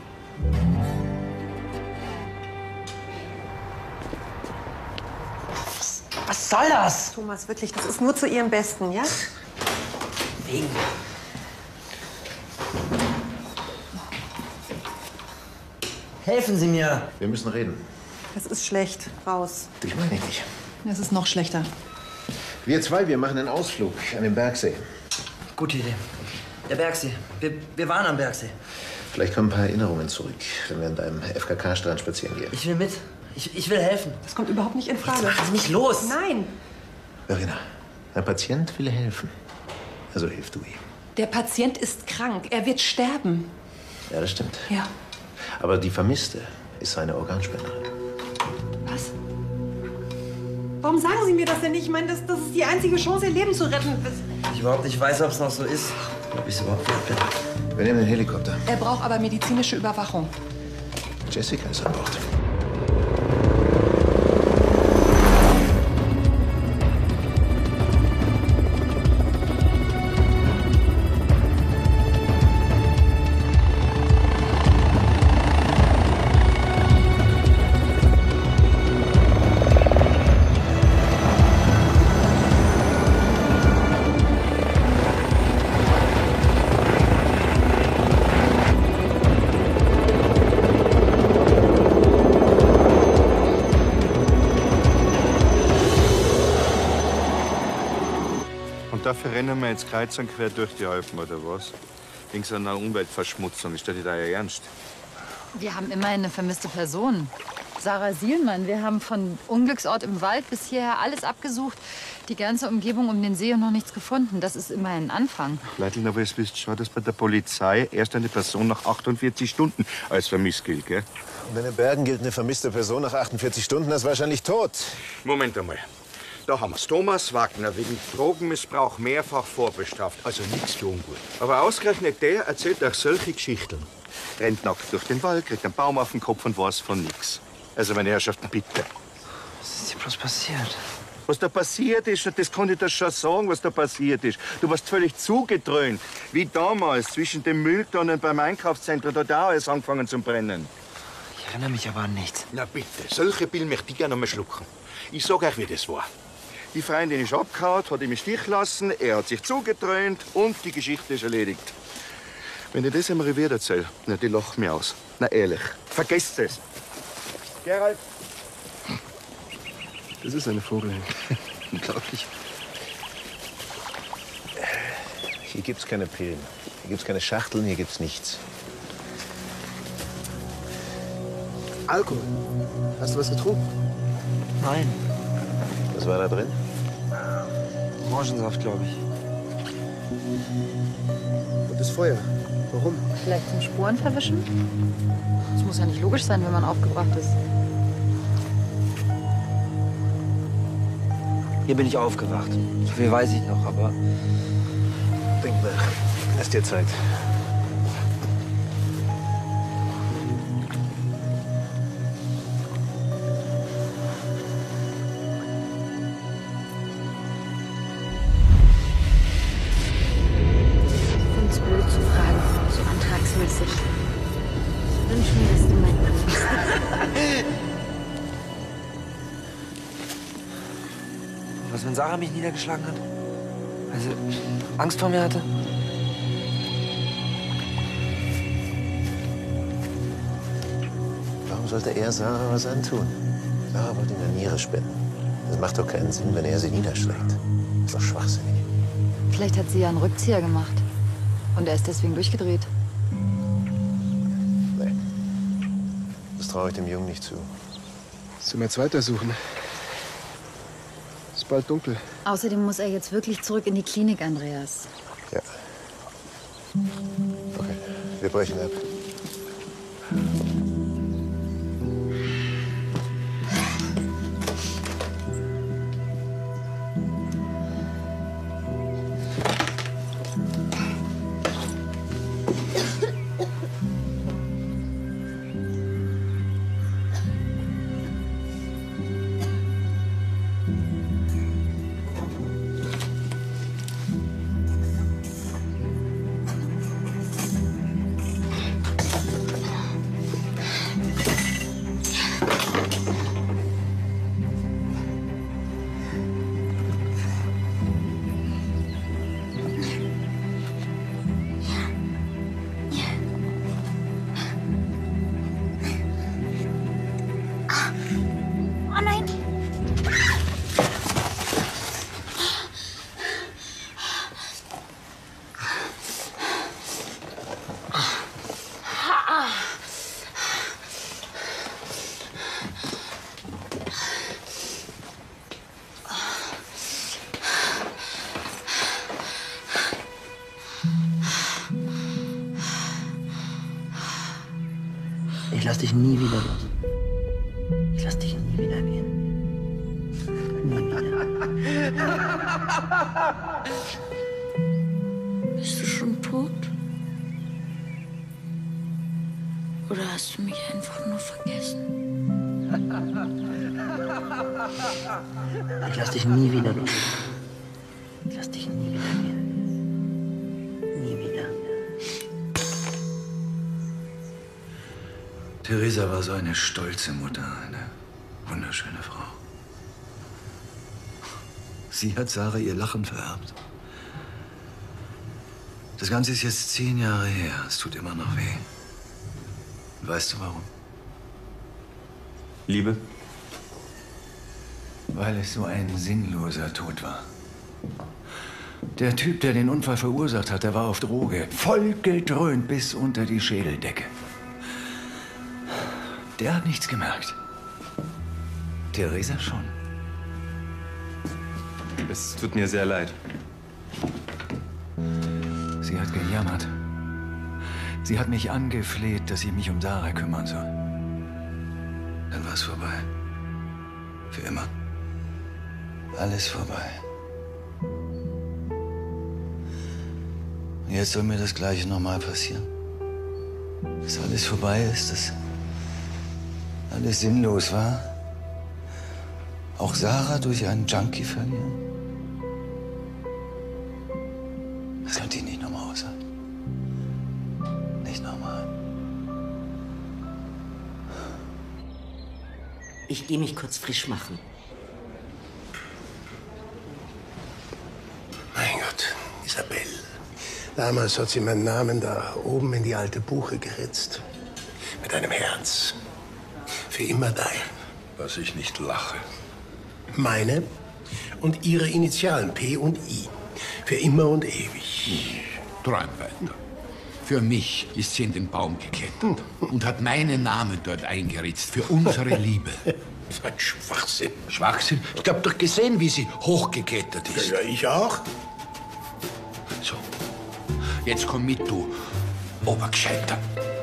Was soll das? Thomas, wirklich, das ist nur zu Ihrem Besten, ja? Wegen. Helfen Sie mir. Wir müssen reden. Das ist schlecht. Raus. Dich meine ich nicht. Es ist noch schlechter. Wir zwei, wir machen einen Ausflug an den Bergsee. Gute Idee. Der Bergsee. Wir waren am Bergsee. Vielleicht kommen ein paar Erinnerungen zurück, wenn wir an deinem FKK-Strand spazieren gehen. Ich will mit. Ich will helfen. Das kommt überhaupt nicht in Frage. Jetzt machen Sie mich los. Nein. Verena, ein Patient will helfen. Also hilf du ihm. Der Patient ist krank. Er wird sterben. Ja, das stimmt. Ja. Aber die Vermisste ist seine Organspenderin. Was? Warum sagen Sie mir das denn nicht? Ich meine, das ist die einzige Chance, ihr Leben zu retten. Ich überhaupt nicht weiß, ob es noch so ist. Ob ich es überhaupt wert bin. Wir nehmen den Helikopter. Er braucht aber medizinische Überwachung. Jessica ist an Bord. Dafür rennen wir jetzt kreuz und quer durch die Alpen, oder was? Wegen so einer Umweltverschmutzung. Ist das nicht euer Ernst? Wir haben immerhin eine vermisste Person. Sarah Sielmann. Wir haben von Unglücksort im Wald bis hierher alles abgesucht. Die ganze Umgebung um den See und noch nichts gefunden. Das ist immerhin ein Anfang. Leitl, aber es wisst schon, dass bei der Polizei erst eine Person nach 48 Stunden als vermisst gilt, gell? Und in den Bergen gilt eine vermisste Person nach 48 Stunden als wahrscheinlich tot. Moment einmal. Da haben wir's. Thomas Wagner wegen Drogenmissbrauch mehrfach vorbestraft. Also nichts für ungut. Aber ausgerechnet der erzählt euch solche Geschichten. Rennt nackt durch den Wald, kriegt einen Baum auf den Kopf und weiß von nichts. Also, meine Herrschaften, bitte. Was ist hier bloß passiert? Was da passiert ist, das kann ich dir schon sagen, was da passiert ist. Du warst völlig zugedröhnt. Wie damals zwischen den Mülltonnen beim Einkaufszentrum. Da hat auch alles angefangen zu brennen. Ich erinnere mich aber an nichts. Na bitte, solche Bilder möchte ich gerne noch mal schlucken. Ich sag euch, wie das war. Die Freundin ist abgehauen, hat ihn im Stich gelassen, er hat sich zugedröhnt und die Geschichte ist erledigt. Wenn ich das einmal wieder erzähle, na, die lachen mich aus. Na ehrlich, vergesst es. Gerald. Das ist eine Vogel. Unglaublich. Hier gibt's keine Pillen. Hier gibt's keine Schachteln, hier gibt's nichts. Alkohol. Hast du was getrunken? Nein. Was war da drin? Orangensaft, glaube ich. Und das Feuer. Warum? Vielleicht zum Spuren verwischen? Das muss ja nicht logisch sein, wenn man aufgebracht ist. Hier bin ich aufgewacht. So viel weiß ich noch, aber... Denk nach. Lass dir Zeit. Ich wünsche mir, dass du mein Mann bist. Was, wenn Sarah mich niedergeschlagen hat? Also Angst vor mir hatte? Warum sollte er Sarah was antun? Sarah wollte ihm eine Niere spenden. Das macht doch keinen Sinn, wenn er sie niederschlägt. Das ist doch schwachsinnig. Vielleicht hat sie ja einen Rückzieher gemacht. Und er ist deswegen durchgedreht. Nee. Das traue ich dem Jungen nicht zu. Sollen wir jetzt weitersuchen? Es ist bald dunkel. Außerdem muss er jetzt wirklich zurück in die Klinik, Andreas. Ja. Okay, wir brechen ab. lass dich nie wieder los. Ich lass dich nie wieder gehen. Nie wieder. Bist du schon tot? Oder hast du mich einfach nur vergessen? Ich lass dich nie wieder los. Ich lass dich nie wieder gehen. Nie wieder. Theresa war so eine stolze Mutter, eine wunderschöne Frau. Sie hat Sarah ihr Lachen vererbt. Das Ganze ist jetzt 10 Jahre her. Es tut immer noch weh. Und weißt du warum? Liebe? Weil es so ein sinnloser Tod war. Der Typ, der den Unfall verursacht hat, der war auf Droge. Voll gedröhnt bis unter die Schädeldecke. Der hat nichts gemerkt. Theresa schon. Es tut mir sehr leid. Sie hat gejammert. Sie hat mich angefleht, dass ich mich um Sarah kümmern soll. Dann war es vorbei. Für immer. Alles vorbei. Und jetzt soll mir das Gleiche nochmal passieren. Dass alles vorbei ist, dass alles sinnlos war. Auch Sarah durch einen Junkie verlieren. Das könnte ich nicht nochmal aushalten. Nicht nochmal. Ich gehe mich kurz frisch machen. Mein Gott, Isabel. Damals hat sie meinen Namen da oben in die alte Buche geritzt. Mit einem Herz. Für immer dein. Was ich nicht lache. Meine und ihre Initialen P und I. Für immer und ewig. Träum weiter. Für mich ist sie in den Baum geklettert und hat meinen Namen dort eingeritzt. Für unsere Liebe. Das ist ein Schwachsinn. Schwachsinn? Ich hab doch gesehen, wie sie hochgeklettert ist. Ja, ich auch. So, jetzt komm mit, du Obergescheiter.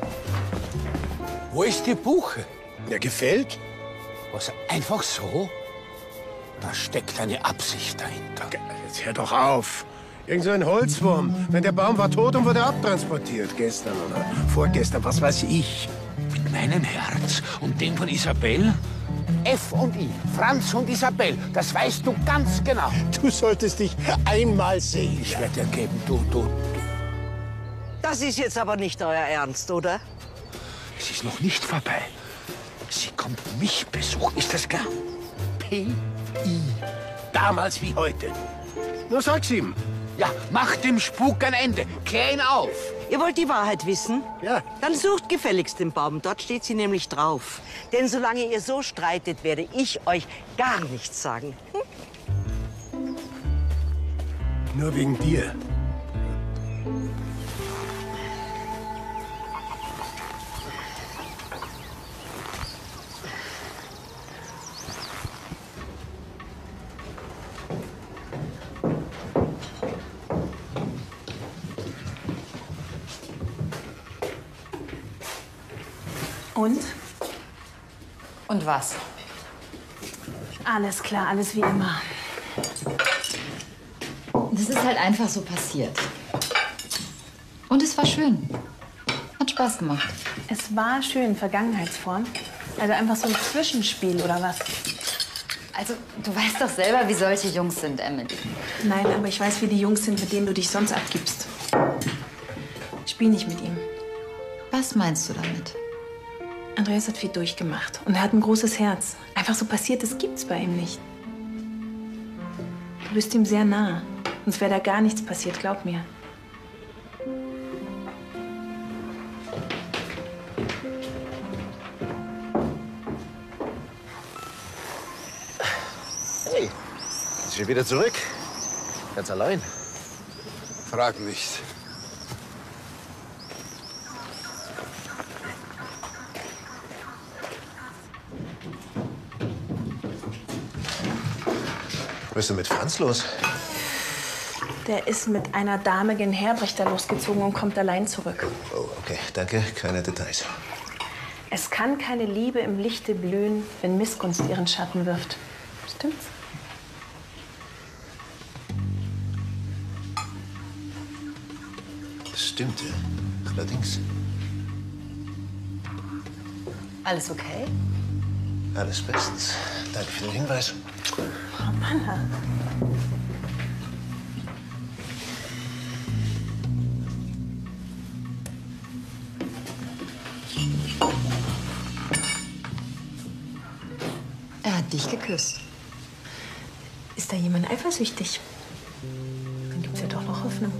Wo ist die Buche? Ja, gefällt? Was, einfach so? Da steckt eine Absicht dahinter. Jetzt hör doch auf. Irgend so ein Holzwurm. Wenn der Baum war tot und wurde abtransportiert. Gestern oder vorgestern, was weiß ich. Mit meinem Herz und dem von Isabel? F und I, Franz und Isabel, das weißt du ganz genau. Du solltest dich einmal sehen. Ich werde dir geben, du. Das ist jetzt aber nicht euer Ernst, oder? Es ist noch nicht vorbei. Sie kommt mich besuchen, ist das klar? P.I. Damals wie heute. Nur sag's ihm. Ja, mach dem Spuk ein Ende. Klär ihn auf. Ihr wollt die Wahrheit wissen? Ja. Dann sucht gefälligst den Baum. Dort steht sie nämlich drauf. Denn solange ihr so streitet, werde ich euch gar nichts sagen. Nur wegen dir. Und? Und was? Alles klar, alles wie immer. Das ist halt einfach so passiert. Und es war schön. Hat Spaß gemacht. Es war schön, Vergangenheitsform. Also einfach so ein Zwischenspiel, oder was? Also, du weißt doch selber, wie solche Jungs sind, Emily. Nein, aber ich weiß, wie die Jungs sind, mit denen du dich sonst abgibst. Spiel nicht mit ihm. Was meinst du damit? Andreas hat viel durchgemacht und er hat ein großes Herz. Einfach so Passiertes gibt's bei ihm nicht. Du bist ihm sehr nah. Sonst wäre da gar nichts passiert, glaub mir. Hey, ist schon wieder zurück? Ganz allein? Frag nicht. Was ist denn mit Franz los? Der ist mit einer Dame gen Herbrechter losgezogen und kommt allein zurück. Oh, okay, danke. Keine Details. Es kann keine Liebe im Lichte blühen, wenn Missgunst ihren Schatten wirft. Stimmt's? Das stimmt, ja. Allerdings. Alles okay? Alles bestens. Danke für den Hinweis. Oh Mann. Er hat dich geküsst. Ist da jemand eifersüchtig? Dann gibt's ja doch noch Hoffnung.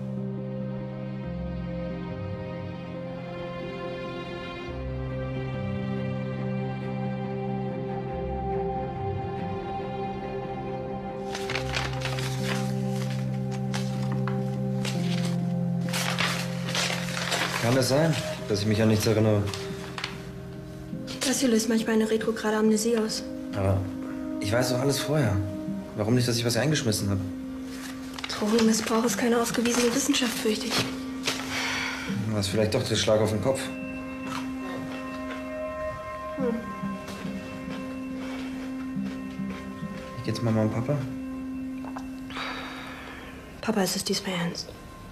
Kann es sein, dass ich mich an nichts erinnere? Das hier löst manchmal eine retrograde Amnesie aus. Aber ich weiß doch alles vorher. Warum nicht, dass ich was eingeschmissen habe? Drogenmissbrauch ist keine ausgewiesene Wissenschaft, fürchte ich. War es vielleicht doch der Schlag auf den Kopf? Wie geht's Mama und Papa? Papa ist es diesmal ernst.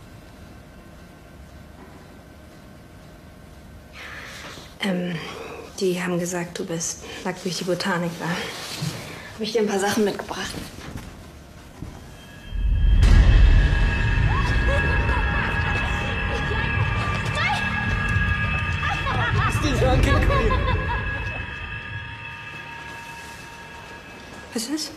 Die haben gesagt, du bist nackt durch die Botanik da. Habe ich dir ein paar Sachen mitgebracht. Was ist?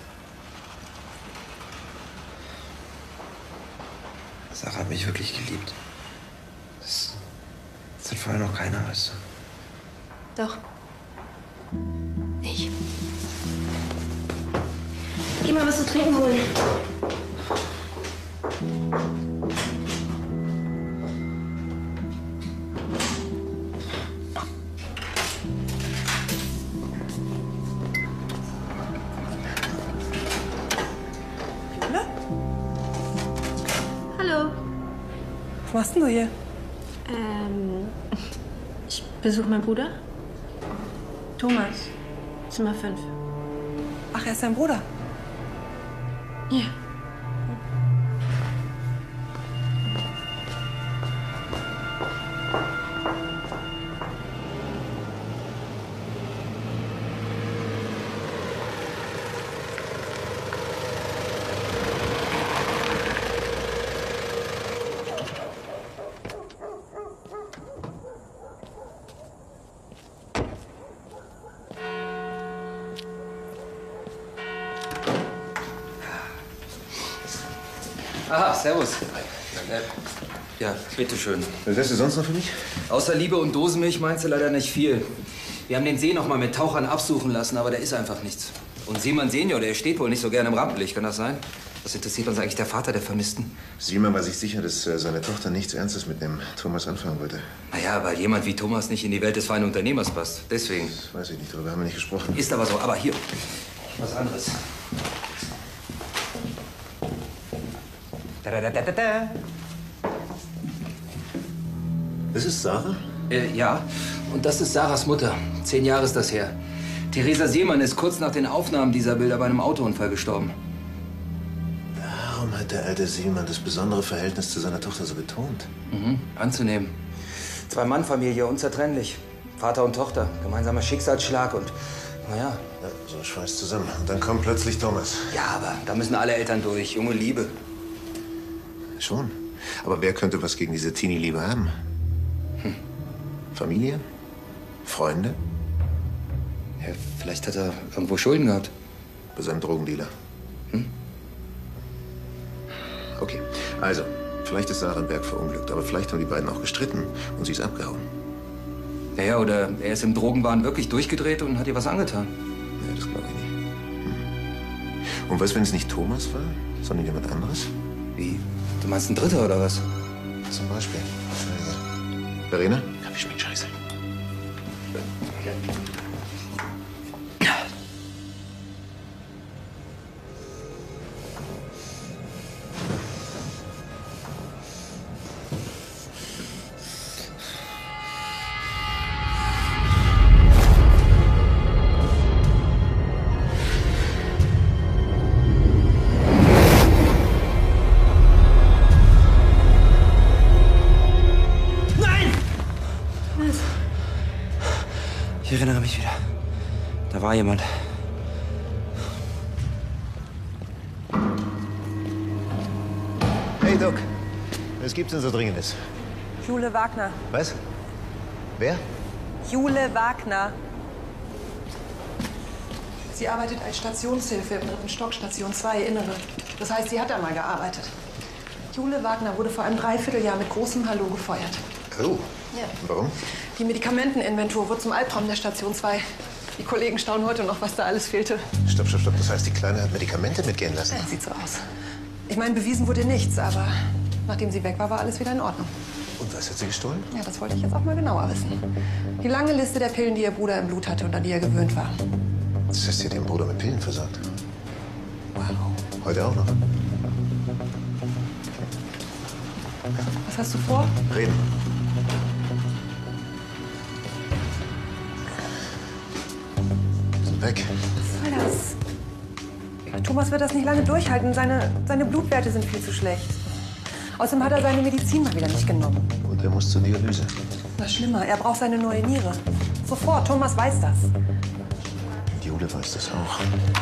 Sarah hat mich wirklich geliebt. Das hat vorher noch keiner, weißt du. Doch. Ich. Geh mal was zu trinken holen. Hallo. Was machst denn du hier? Ich besuche meinen Bruder. Thomas, Zimmer 5. Ach, er ist dein Bruder? Ja. Aha, servus. Ja, bitteschön. Was hast du sonst noch für mich? Außer Liebe und Dosenmilch meinst du leider nicht viel. Wir haben den See noch mal mit Tauchern absuchen lassen, aber da ist einfach nichts. Und Simon Senior, der steht wohl nicht so gerne im Rampenlicht, kann das sein? Was interessiert uns eigentlich der Vater der Vermissten? Simon war sich sicher, dass seine Tochter nichts Ernstes mit dem Thomas anfangen wollte. Naja, weil jemand wie Thomas nicht in die Welt des feinen Unternehmers passt. Deswegen. Das weiß ich nicht, darüber haben wir nicht gesprochen. Ist aber so. Aber hier, was anderes. Das ist Sarah? Ja, und das ist Sarahs Mutter. 10 Jahre ist das her. Theresa Seemann ist kurz nach den Aufnahmen dieser Bilder bei einem Autounfall gestorben. Warum hat der alte Seemann das besondere Verhältnis zu seiner Tochter so betont? Anzunehmen. 2-Mann-Familie, unzertrennlich. Vater und Tochter, gemeinsamer Schicksalsschlag und, naja. Ja, so schweißt zusammen. Und dann kommt plötzlich Thomas. Ja, aber da müssen alle Eltern durch. Junge Liebe. Schon. Aber wer könnte was gegen diese Teenie-Liebe haben? Familie? Freunde? Ja, vielleicht hat er irgendwo Schulden gehabt. Bei seinem Drogendealer. Okay, also, vielleicht ist Sarah im Berg verunglückt, aber vielleicht haben die beiden auch gestritten und sie ist abgehauen. Naja, oder er ist im Drogenwahn wirklich durchgedreht und hat ihr was angetan. Ja, das glaube ich nicht. Und was, wenn es nicht Thomas war, sondern jemand anderes? Wie? Du meinst ein Dritter oder was? Zum Beispiel. Verena? Hab ich mit Scheiße. erinnere mich wieder. Da war jemand. Hey, Doc. Was gibt's denn so Dringendes? Jule Wagner. Was? Wer? Jule Wagner. Sie arbeitet als Stationshilfe im 3. Stock, Station 2, Innere. Das heißt, sie hat da mal gearbeitet. Jule Wagner wurde vor einem Dreivierteljahr mit großem Hallo gefeuert. Oh. Ja. Warum? Die Medikamenteninventur wurde zum Albtraum der Station 2. Die Kollegen staunen heute noch, was da alles fehlte. Stopp. Das heißt, die Kleine hat Medikamente mitgehen lassen? Ja, sieht so aus. Ich meine, bewiesen wurde nichts, aber nachdem sie weg war, war alles wieder in Ordnung. Und was hat sie gestohlen? Ja, das wollte ich jetzt auch mal genauer wissen. Die lange Liste der Pillen, die ihr Bruder im Blut hatte und an die er gewöhnt war. Das heißt, sie hat ihren Bruder mit Pillen versorgt? Wow. Heute auch noch? Was hast du vor? Reden. Wir sind weg. Was soll das? Thomas wird das nicht lange durchhalten. Seine Blutwerte sind viel zu schlecht. Außerdem hat er seine Medizin mal wieder nicht genommen. Und er muss zur Dialyse. Was schlimmer, er braucht seine neue Niere. Sofort, Thomas weiß das. Jule weiß das auch.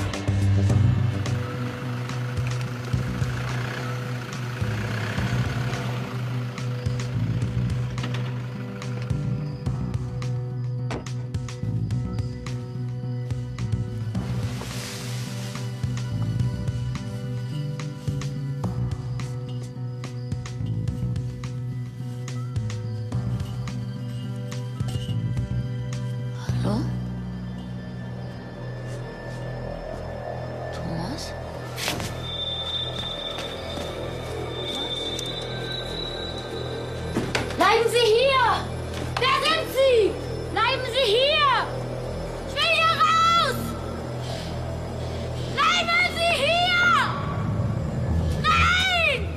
Hallo? Thomas? Bleiben Sie hier! Wer sind Sie? Bleiben Sie hier! Ich will hier raus! Bleiben Sie hier! Nein!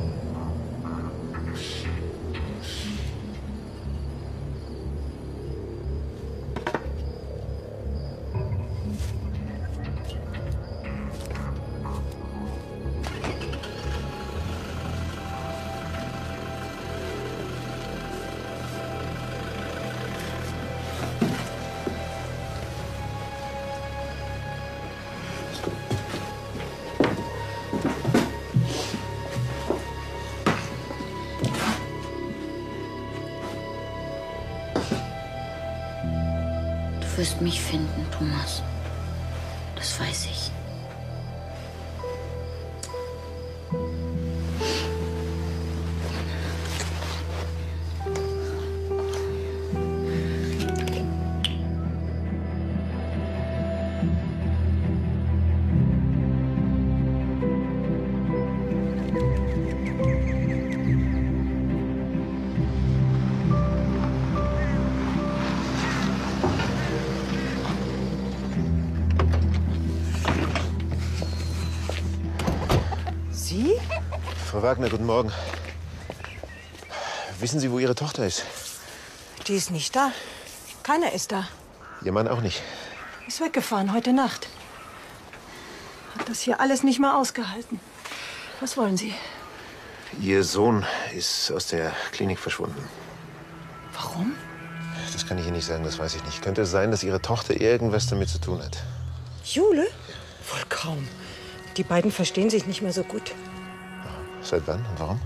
Du wirst mich finden, Thomas. Das weiß ich. Sie? Frau Wagner, guten Morgen. Wissen Sie, wo Ihre Tochter ist? Die ist nicht da. Keiner ist da. Ihr Mann auch nicht. Ist weggefahren heute Nacht. Hat das hier alles nicht mehr ausgehalten. Was wollen Sie? Ihr Sohn ist aus der Klinik verschwunden. Warum? Das kann ich Ihnen nicht sagen, das weiß ich nicht. Könnte es sein, dass Ihre Tochter irgendwas damit zu tun hat? Jule? Wohl kaum. Die beiden verstehen sich nicht mehr so gut. Seit wann und warum?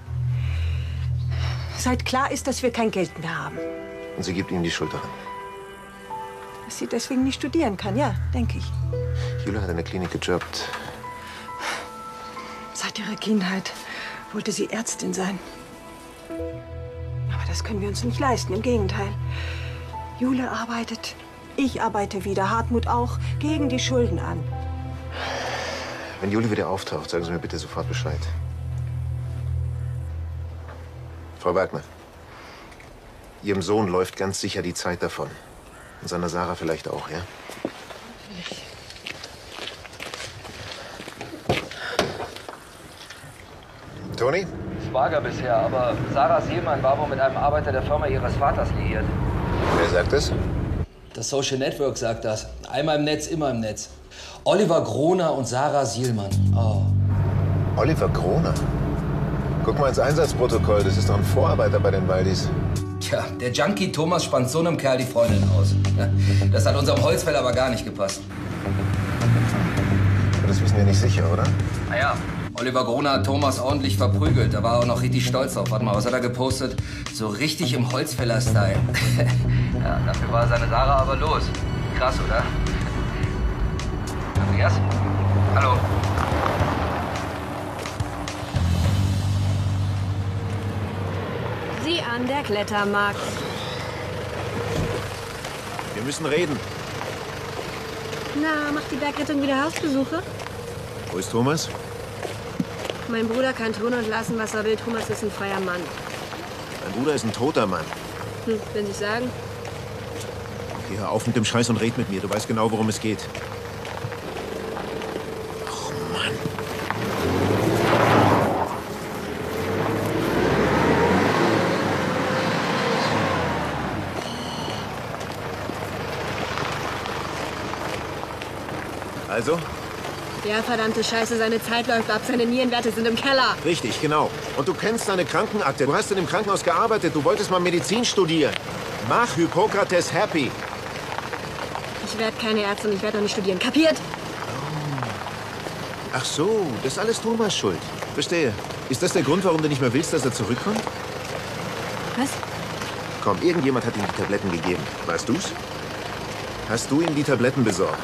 Seit klar ist, dass wir kein Geld mehr haben. Und sie gibt Ihnen die Schuld daran. Dass sie deswegen nicht studieren kann, ja, denke ich. Jule hat in der Klinik gejobbt. Seit ihrer Kindheit wollte sie Ärztin sein. Aber das können wir uns nicht leisten, im Gegenteil. Jule arbeitet, ich arbeite wieder, Hartmut auch, gegen die Schulden an. Wenn Jule wieder auftaucht, sagen Sie mir bitte sofort Bescheid. Frau Wagner, Ihrem Sohn läuft ganz sicher die Zeit davon. Und seiner Sarah vielleicht auch, ja? Toni? Schwager bisher, aber Sarah Sielmann war wohl mit einem Arbeiter der Firma ihres Vaters liiert. Wer sagt das? Das Social Network sagt das. Einmal im Netz, immer im Netz. Oliver Groner und Sarah Sielmann. Oh. Oliver Groner? Guck mal ins Einsatzprotokoll. Das ist doch ein Vorarbeiter bei den Waldis. Tja, Tja, der Junkie Thomas spannt so einem Kerl die Freundin aus. Das hat unserem Holzfäller aber gar nicht gepasst. Aber das wissen wir nicht sicher, oder? Naja, Oliver Gruner hat Thomas ordentlich verprügelt. Da war er auch noch richtig stolz drauf. Warte mal, was hat er gepostet? So richtig im Holzfäller-Style. Ja, dafür war seine Sarah aber los. Krass, oder? Andreas? Hallo? Sieh an, der Klettermarkt. Wir müssen reden. Na, macht die Bergrettung wieder Hausbesuche? Wo ist Thomas? Mein Bruder kann tun und lassen, was er will. Thomas ist ein freier Mann. Mein Bruder ist ein toter Mann. Wenn Sie sagen. Okay, hör auf mit dem Scheiß und red mit mir. Du weißt genau, worum es geht. Oh Mann. Also? Ja, verdammte Scheiße, seine Zeit läuft ab. Seine Nierenwerte sind im Keller. Richtig, genau. Und du kennst deine Krankenakte. Du hast in dem Krankenhaus gearbeitet. Du wolltest mal Medizin studieren. Mach Hippokrates happy. Ich werde keine Ärztin und ich werde auch nicht studieren. Kapiert? Ach so, das ist alles Thomas' Schuld. Verstehe. Ist das der Grund, warum du nicht mehr willst, dass er zurückkommt? Was? Komm, irgendjemand hat ihm die Tabletten gegeben. Weißt du's? Hast du ihm die Tabletten besorgt?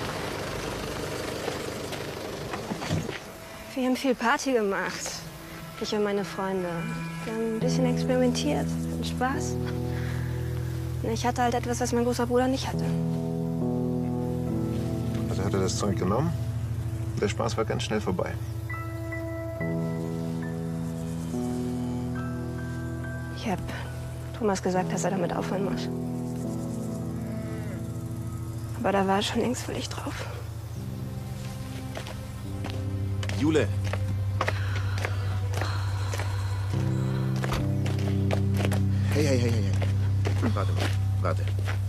Wir haben viel Party gemacht. Ich und meine Freunde. Wir haben ein bisschen experimentiert. Hatten Spaß. Und ich hatte halt etwas, was mein großer Bruder nicht hatte. Also hat er das Zeug genommen? Der Spaß war ganz schnell vorbei. Ich habe Thomas gesagt, dass er damit aufhören muss. Aber da war er schon längst völlig drauf. Jule. Hey. Warte mal, warte.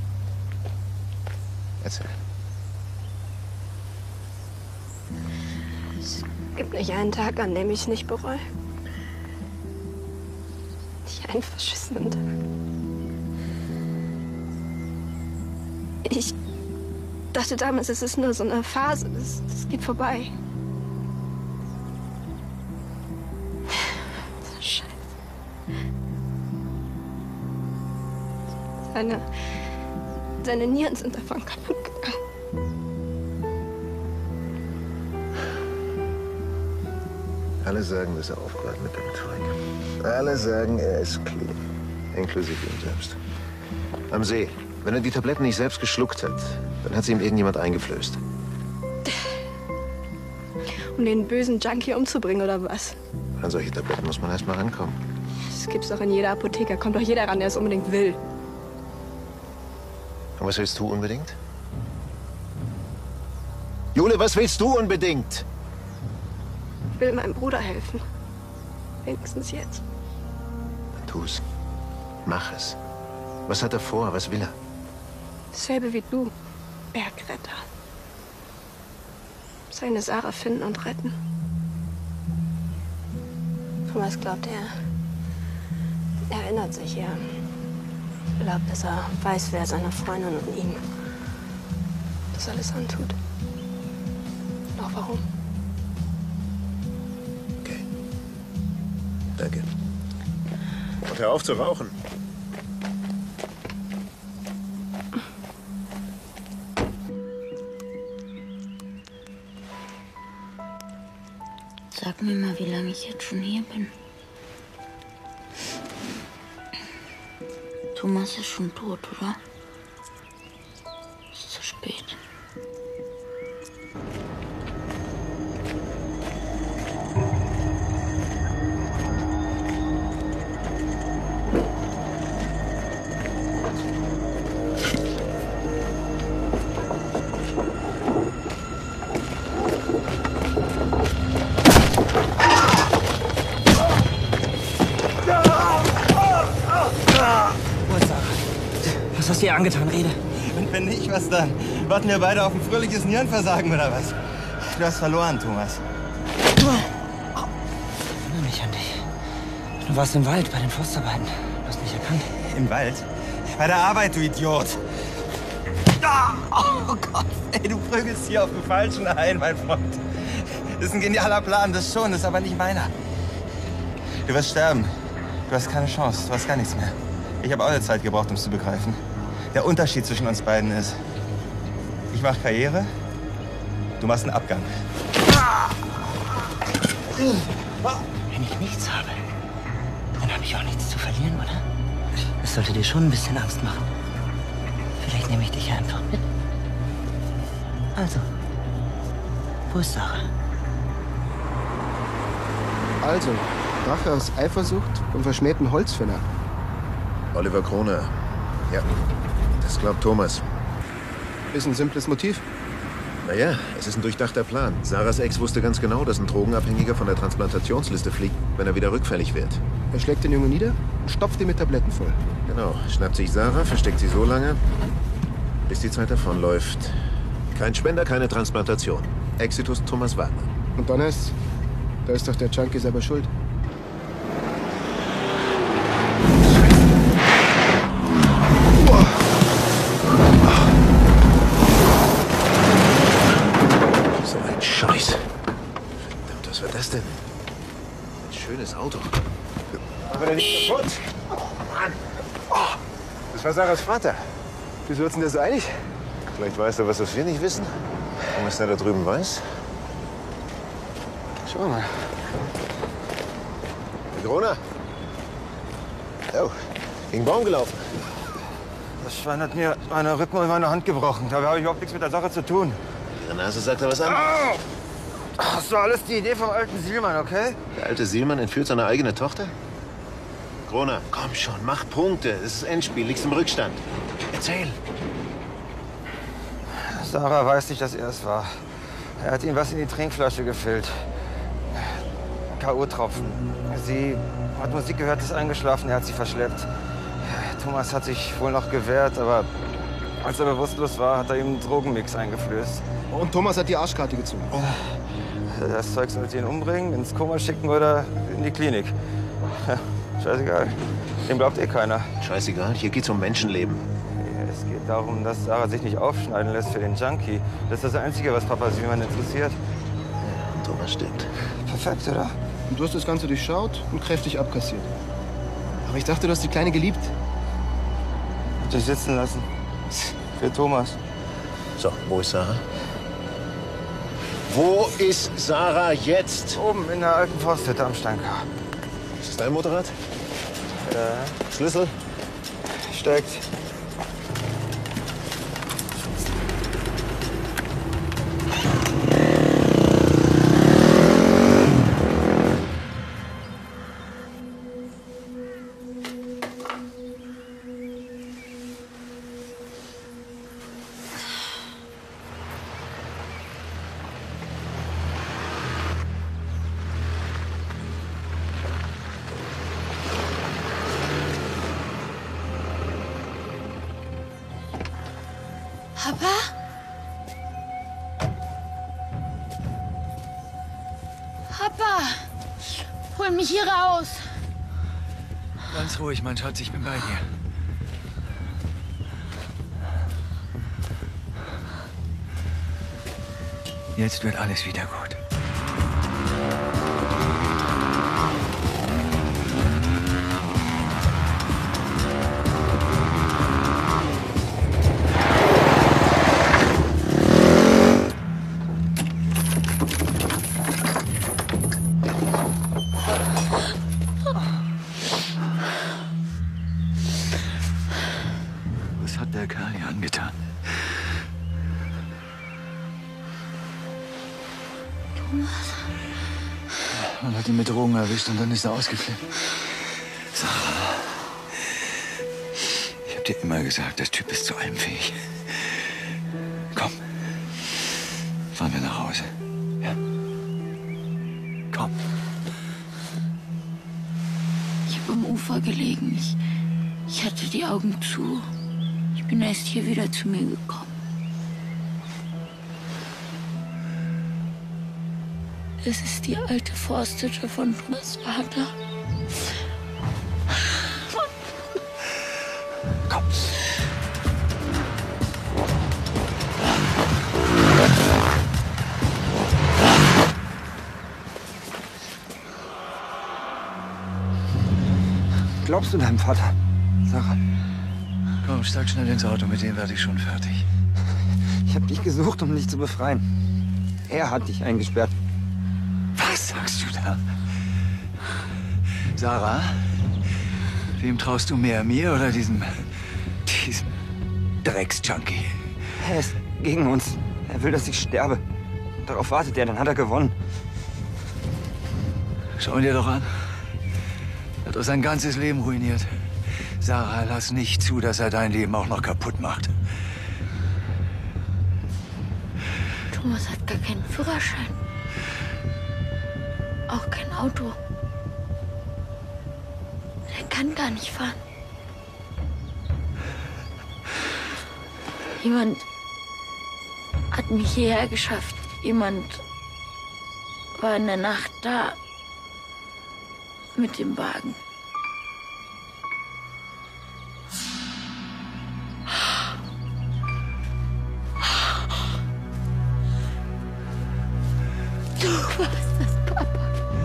Erzähl. Es gibt nicht einen Tag, an dem ich es nicht bereue. Nicht einen verschissenen Tag. Ich dachte damals, es ist nur so eine Phase. Das geht vorbei. Seine Nieren sind davon kaputt gegangen. Alle sagen, dass er aufgehört mit dem Zeug. Alle sagen, er ist clean. Inklusive ihm selbst. Am See. Wenn er die Tabletten nicht selbst geschluckt hat, dann hat sie ihm irgendjemand eingeflößt. Um den bösen Junkie umzubringen, oder was? An solche Tabletten muss man erst mal rankommen. Das gibt's doch in jeder Apotheke. Kommt doch jeder ran, der es unbedingt will. Und was willst du unbedingt? Jule, was willst du unbedingt? Ich will meinem Bruder helfen. Wenigstens jetzt. Dann tu's. Mach es. Was hat er vor? Was will er? Dasselbe wie du. Bergretter. Seine Sarah finden und retten. Thomas glaubt, er erinnert sich. Er glaubt, dass er weiß, wer seiner Freundin und ihm das alles antut. Und auch warum. Okay. Danke. Und hör auf zu rauchen. Sag mir mal, wie lange ich jetzt schon hier bin. Thomas ist schon tot, oder? Ist zu spät. Was hast du dir angetan, Rede? Und wenn nicht, was dann? Warten wir beide auf ein fröhliches Nierenversagen oder was? Du hast verloren, Thomas. Ich erinnere mich an dich. Du warst im Wald bei den Forstarbeiten. Du hast mich erkannt. Im Wald? Bei der Arbeit, du Idiot. Ah, oh Gott, ey, du prügelst hier auf den Falschen ein, mein Freund. Das ist ein genialer Plan, das schon, das ist aber nicht meiner. Du wirst sterben. Du hast keine Chance, du hast gar nichts mehr. Ich habe auch eine Zeit gebraucht, um es zu begreifen. Der Unterschied zwischen uns beiden ist, ich mache Karriere, du machst einen Abgang. Wenn ich nichts habe, dann habe ich auch nichts zu verlieren, oder? Das sollte dir schon ein bisschen Angst machen. Vielleicht nehme ich dich einfach mit. Also, wo ist Sarah? Also, Rache aus Eifersucht vom verschmähten Holzfäller. Oliver Kroner. Ja, das glaubt Thomas. Ist ein simples Motiv. Naja, es ist ein durchdachter Plan. Sarahs Ex wusste ganz genau, dass ein Drogenabhängiger von der Transplantationsliste fliegt, wenn er wieder rückfällig wird. Er schlägt den Jungen nieder und stopft ihn mit Tabletten voll. Genau, schnappt sich Sarah, versteckt sie so lange, bis die Zeit davonläuft. Kein Spender, keine Transplantation. Exitus Thomas Wagner. Und dann heißt's, da ist doch der Junkie selber schuld. So ein Scheiß. Verdammt, was war das denn? Ein schönes Auto. Aber der liegt kaputt. Oh, Mann. Oh, das war Sarahs Vater. Wieso ist denn der so eilig? Vielleicht weiß er was, was wir nicht wissen. Und was er da drüben weiß. Schau mal. Herr Kroner. Oh, gegen den Baum gelaufen. Das Schwein hat mir meine Rippen und meine Hand gebrochen. Dabei habe ich überhaupt nichts mit der Sache zu tun. Ihre Nase sagt da was an. Au! Das war alles die Idee vom alten Sielmann, okay? Der alte Sielmann entführt seine eigene Tochter? Kroner, komm schon, mach Punkte. Es ist Endspiel, liegst im Rückstand. Erzähl. Sarah weiß nicht, dass er es war. Er hat ihm was in die Trinkflasche gefüllt. K.O.-Tropfen. Sie hat Musik gehört, ist eingeschlafen, er hat sie verschleppt. Thomas hat sich wohl noch gewehrt, aber als er bewusstlos war, hat er ihm einen Drogenmix eingeflößt. Und Thomas hat die Arschkarte gezogen. Das Zeug sollte ihn umbringen, ins Koma schicken oder in die Klinik. Scheißegal. Dem glaubt eh keiner. Scheißegal, hier geht's um Menschenleben. Es geht darum, dass Sarah sich nicht aufschneiden lässt für den Junkie. Das ist das Einzige, was Papa Sielmann interessiert. Ja, Thomas stimmt. Perfekt, oder? Und du hast das Ganze durchschaut und kräftig abkassiert. Aber ich dachte, du hast die Kleine geliebt. Hab dich sitzen lassen. Für Thomas. So, wo ist Sarah? Wo ist Sarah jetzt? Oben in der alten Forsthütte am Steinkar. Ist das dein Motorrad? Ja. Schlüssel? Steckt. Papa? Papa! Hol mich hier raus! Ganz ruhig, mein Schatz, ich bin bei dir. Jetzt wird alles wieder gut. Was hat der Kerl hier angetan? Thomas? Man hat ihn mit Drogen erwischt und dann ist er ausgeflippt. Sarah, ich hab dir immer gesagt, der Typ ist zu allem fähig. Komm, fahren wir nach Hause. Ja? Komm. Ich habe am Ufer gelegen. Ich hatte die Augen zu. Ich bin erst hier wieder zu mir gekommen. Es ist die alte Forsthütte von Thomas Vater. glaubst du deinem Vater, Sarah? Komm, steig schnell ins Auto, mit dem werde ich schon fertig. Ich habe dich gesucht, um dich zu befreien. Er hat dich eingesperrt. Was sagst du da? Sarah? Wem traust du mehr, mir oder diesem Drecksjunkie? Er ist gegen uns. Er will, dass ich sterbe. Darauf wartet er, dann hat er gewonnen. Schau ihn dir doch an. Er hat doch sein ganzes Leben ruiniert. Sarah, lass nicht zu, dass er dein Leben auch noch kaputt macht. Thomas hat gar keinen Führerschein. Auch kein Auto. Er kann gar nicht fahren. Jemand hat mich hierher geschafft. Jemand war in der Nacht da mit dem Wagen. Du warst das, Papa.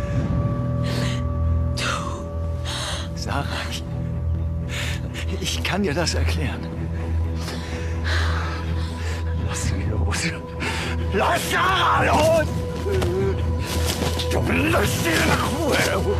Du. Sarah, ich kann dir das erklären. Lass ihn los. Lass Sarah los! Du lässt ihn in Ruhe!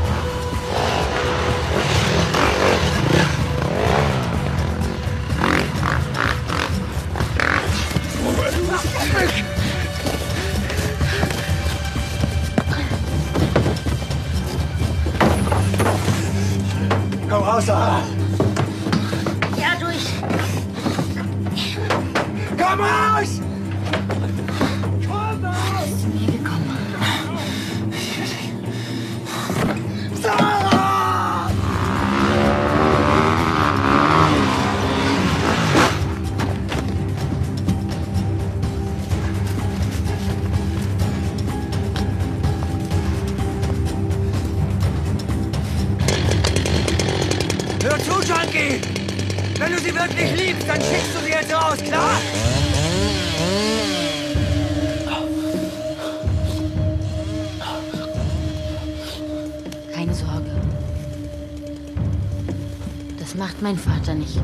Komm raus, Sarah! Ja, durch! Komm raus! Komm raus! Bist du mir gekommen? Sarah! Hör zu, Junkie! Wenn du sie wirklich liebst, dann schickst du sie jetzt raus, klar? Keine Sorge. Das macht mein Vater nicht.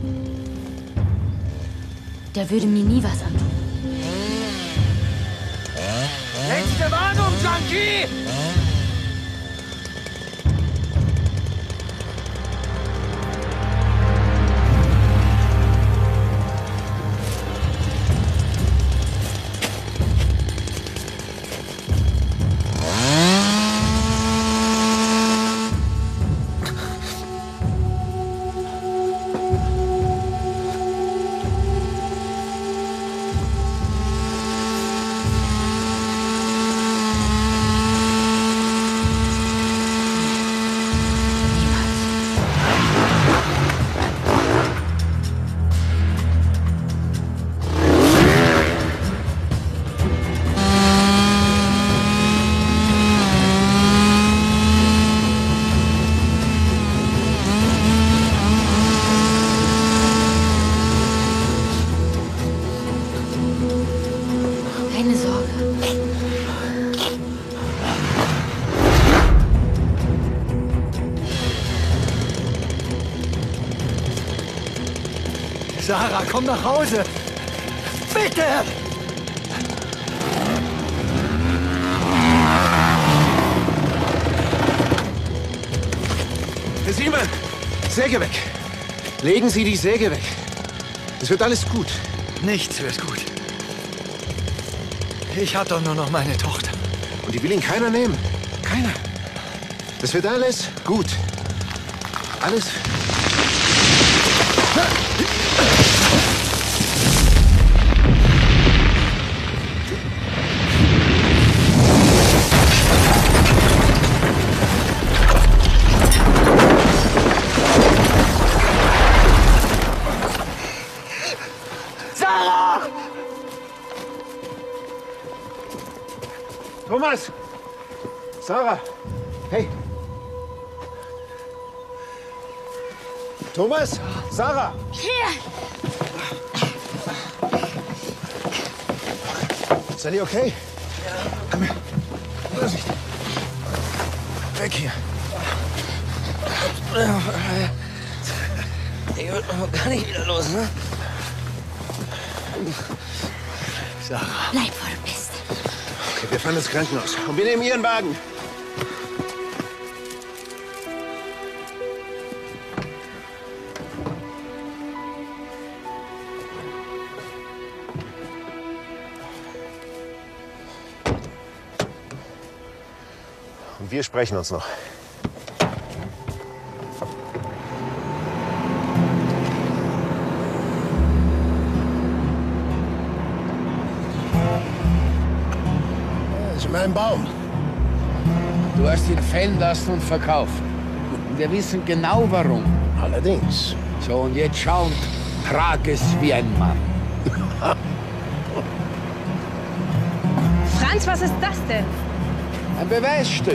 Der würde mir nie was antun. Letzte Warnung, Junkie! Keine Sorge. Sarah, komm nach Hause! Bitte! Herr Sielmann, Säge weg. Legen Sie die Säge weg. Es wird alles gut. Nichts wird gut. Ich hab doch nur noch meine Tochter. Und die will Ihnen keiner nehmen. Keiner. Das wird alles gut. Alles. Sarah! Thomas! Sarah! Hey! Thomas! Sarah! Hier! Seid ihr okay? Komm her. Vorsicht. Weg hier. Ich will gar nicht wieder los, ne? Sarah. Bleib, wo du bist. Okay, wir fahren ins Krankenhaus. Und wir nehmen Ihren Wagen. Und wir sprechen uns noch. Das ist mein Baum. Du hast ihn fällen lassen und verkauft. Und wir wissen genau warum. Allerdings. So, und jetzt schau und trag es wie ein Mann. Franz, was ist das denn? Ein Beweisstück.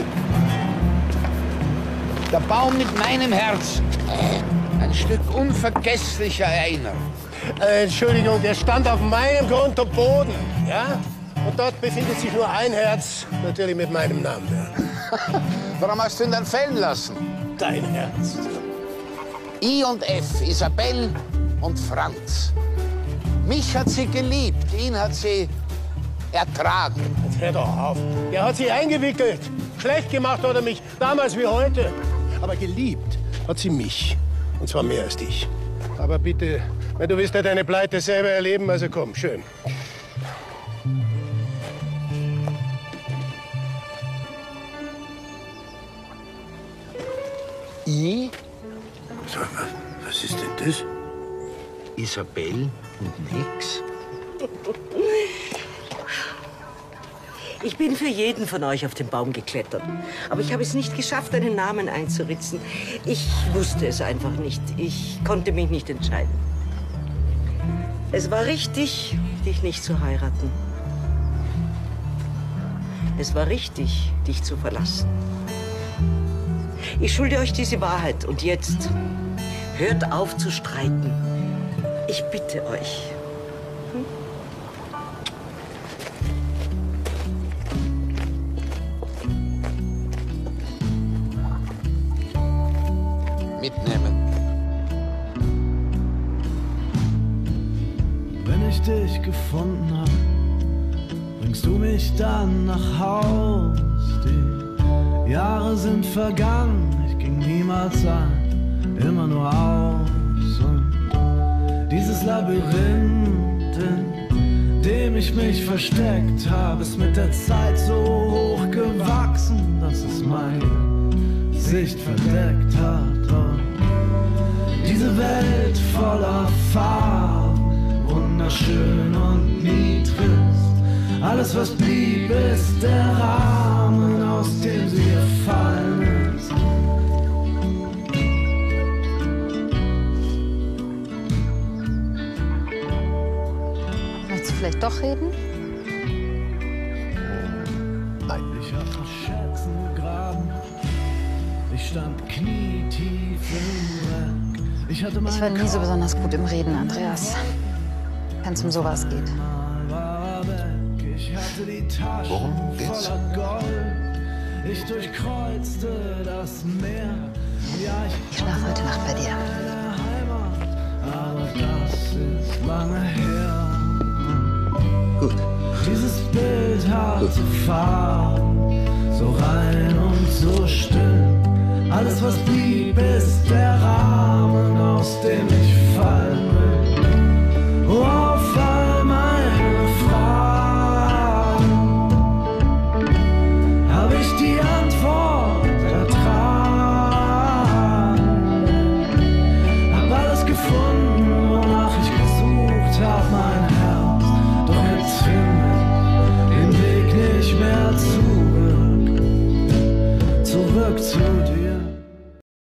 Der Baum mit meinem Herzen. Ein Stück unvergesslicher Erinnerung. Entschuldigung, der stand auf meinem Grund und Boden, ja? Und dort befindet sich nur ein Herz, natürlich mit meinem Namen. Warum hast du ihn dann fällen lassen? Dein Herz. I und F, Isabel und Franz. Mich hat sie geliebt, ihn hat sie ertragen. Jetzt hör doch auf. Der hat sie eingewickelt. Schlecht gemacht hat er mich, damals wie heute. Aber geliebt hat sie mich. Und zwar mehr als dich. Aber bitte, weil du willst ja deine Pleite selber erleben, also komm, schön. I? Was ist denn das? Isabel und nix? Ich bin für jeden von euch auf den Baum geklettert. Aber ich habe es nicht geschafft, einen Namen einzuritzen. Ich wusste es einfach nicht. Ich konnte mich nicht entscheiden. Es war richtig, dich nicht zu heiraten. Es war richtig, dich zu verlassen. Ich schulde euch diese Wahrheit. Und jetzt hört auf zu streiten. Ich bitte euch. Mitnehmen. Wenn ich dich gefunden hab, bringst du mich dann nach Haus. Die Jahre sind vergangen, ich ging niemals ein, immer nur aus. Und dieses Labyrinth, in dem ich mich versteckt habe, ist mit der Zeit so hoch gewachsen, dass es meine Sicht verdeckt hat. Und diese Welt voller Farben, wunderschön und nie trist. Alles, was blieb, ist der Rahmen, aus dem sie gefallen ist. Möchtest du vielleicht doch reden? Nein. Ich hab Schätzen gegraben. Ich stand knietief im Dreck. Ich war nie so besonders gut im Reden, Andreas. Wenn's um sowas geht. Worum geht's? Ich durchkreuzte das Meer. Ja, Ich schlafe heute Nacht bei dir. Aber das ist lange her. Gut. Dieses Bild hatte Farben, so rein und so still. Alles, was blieb, ist der Rahmen, aus dem ich fallen will. Oh, auf all meine Fragen hab ich die Antwort ertragen. Hab alles gefunden,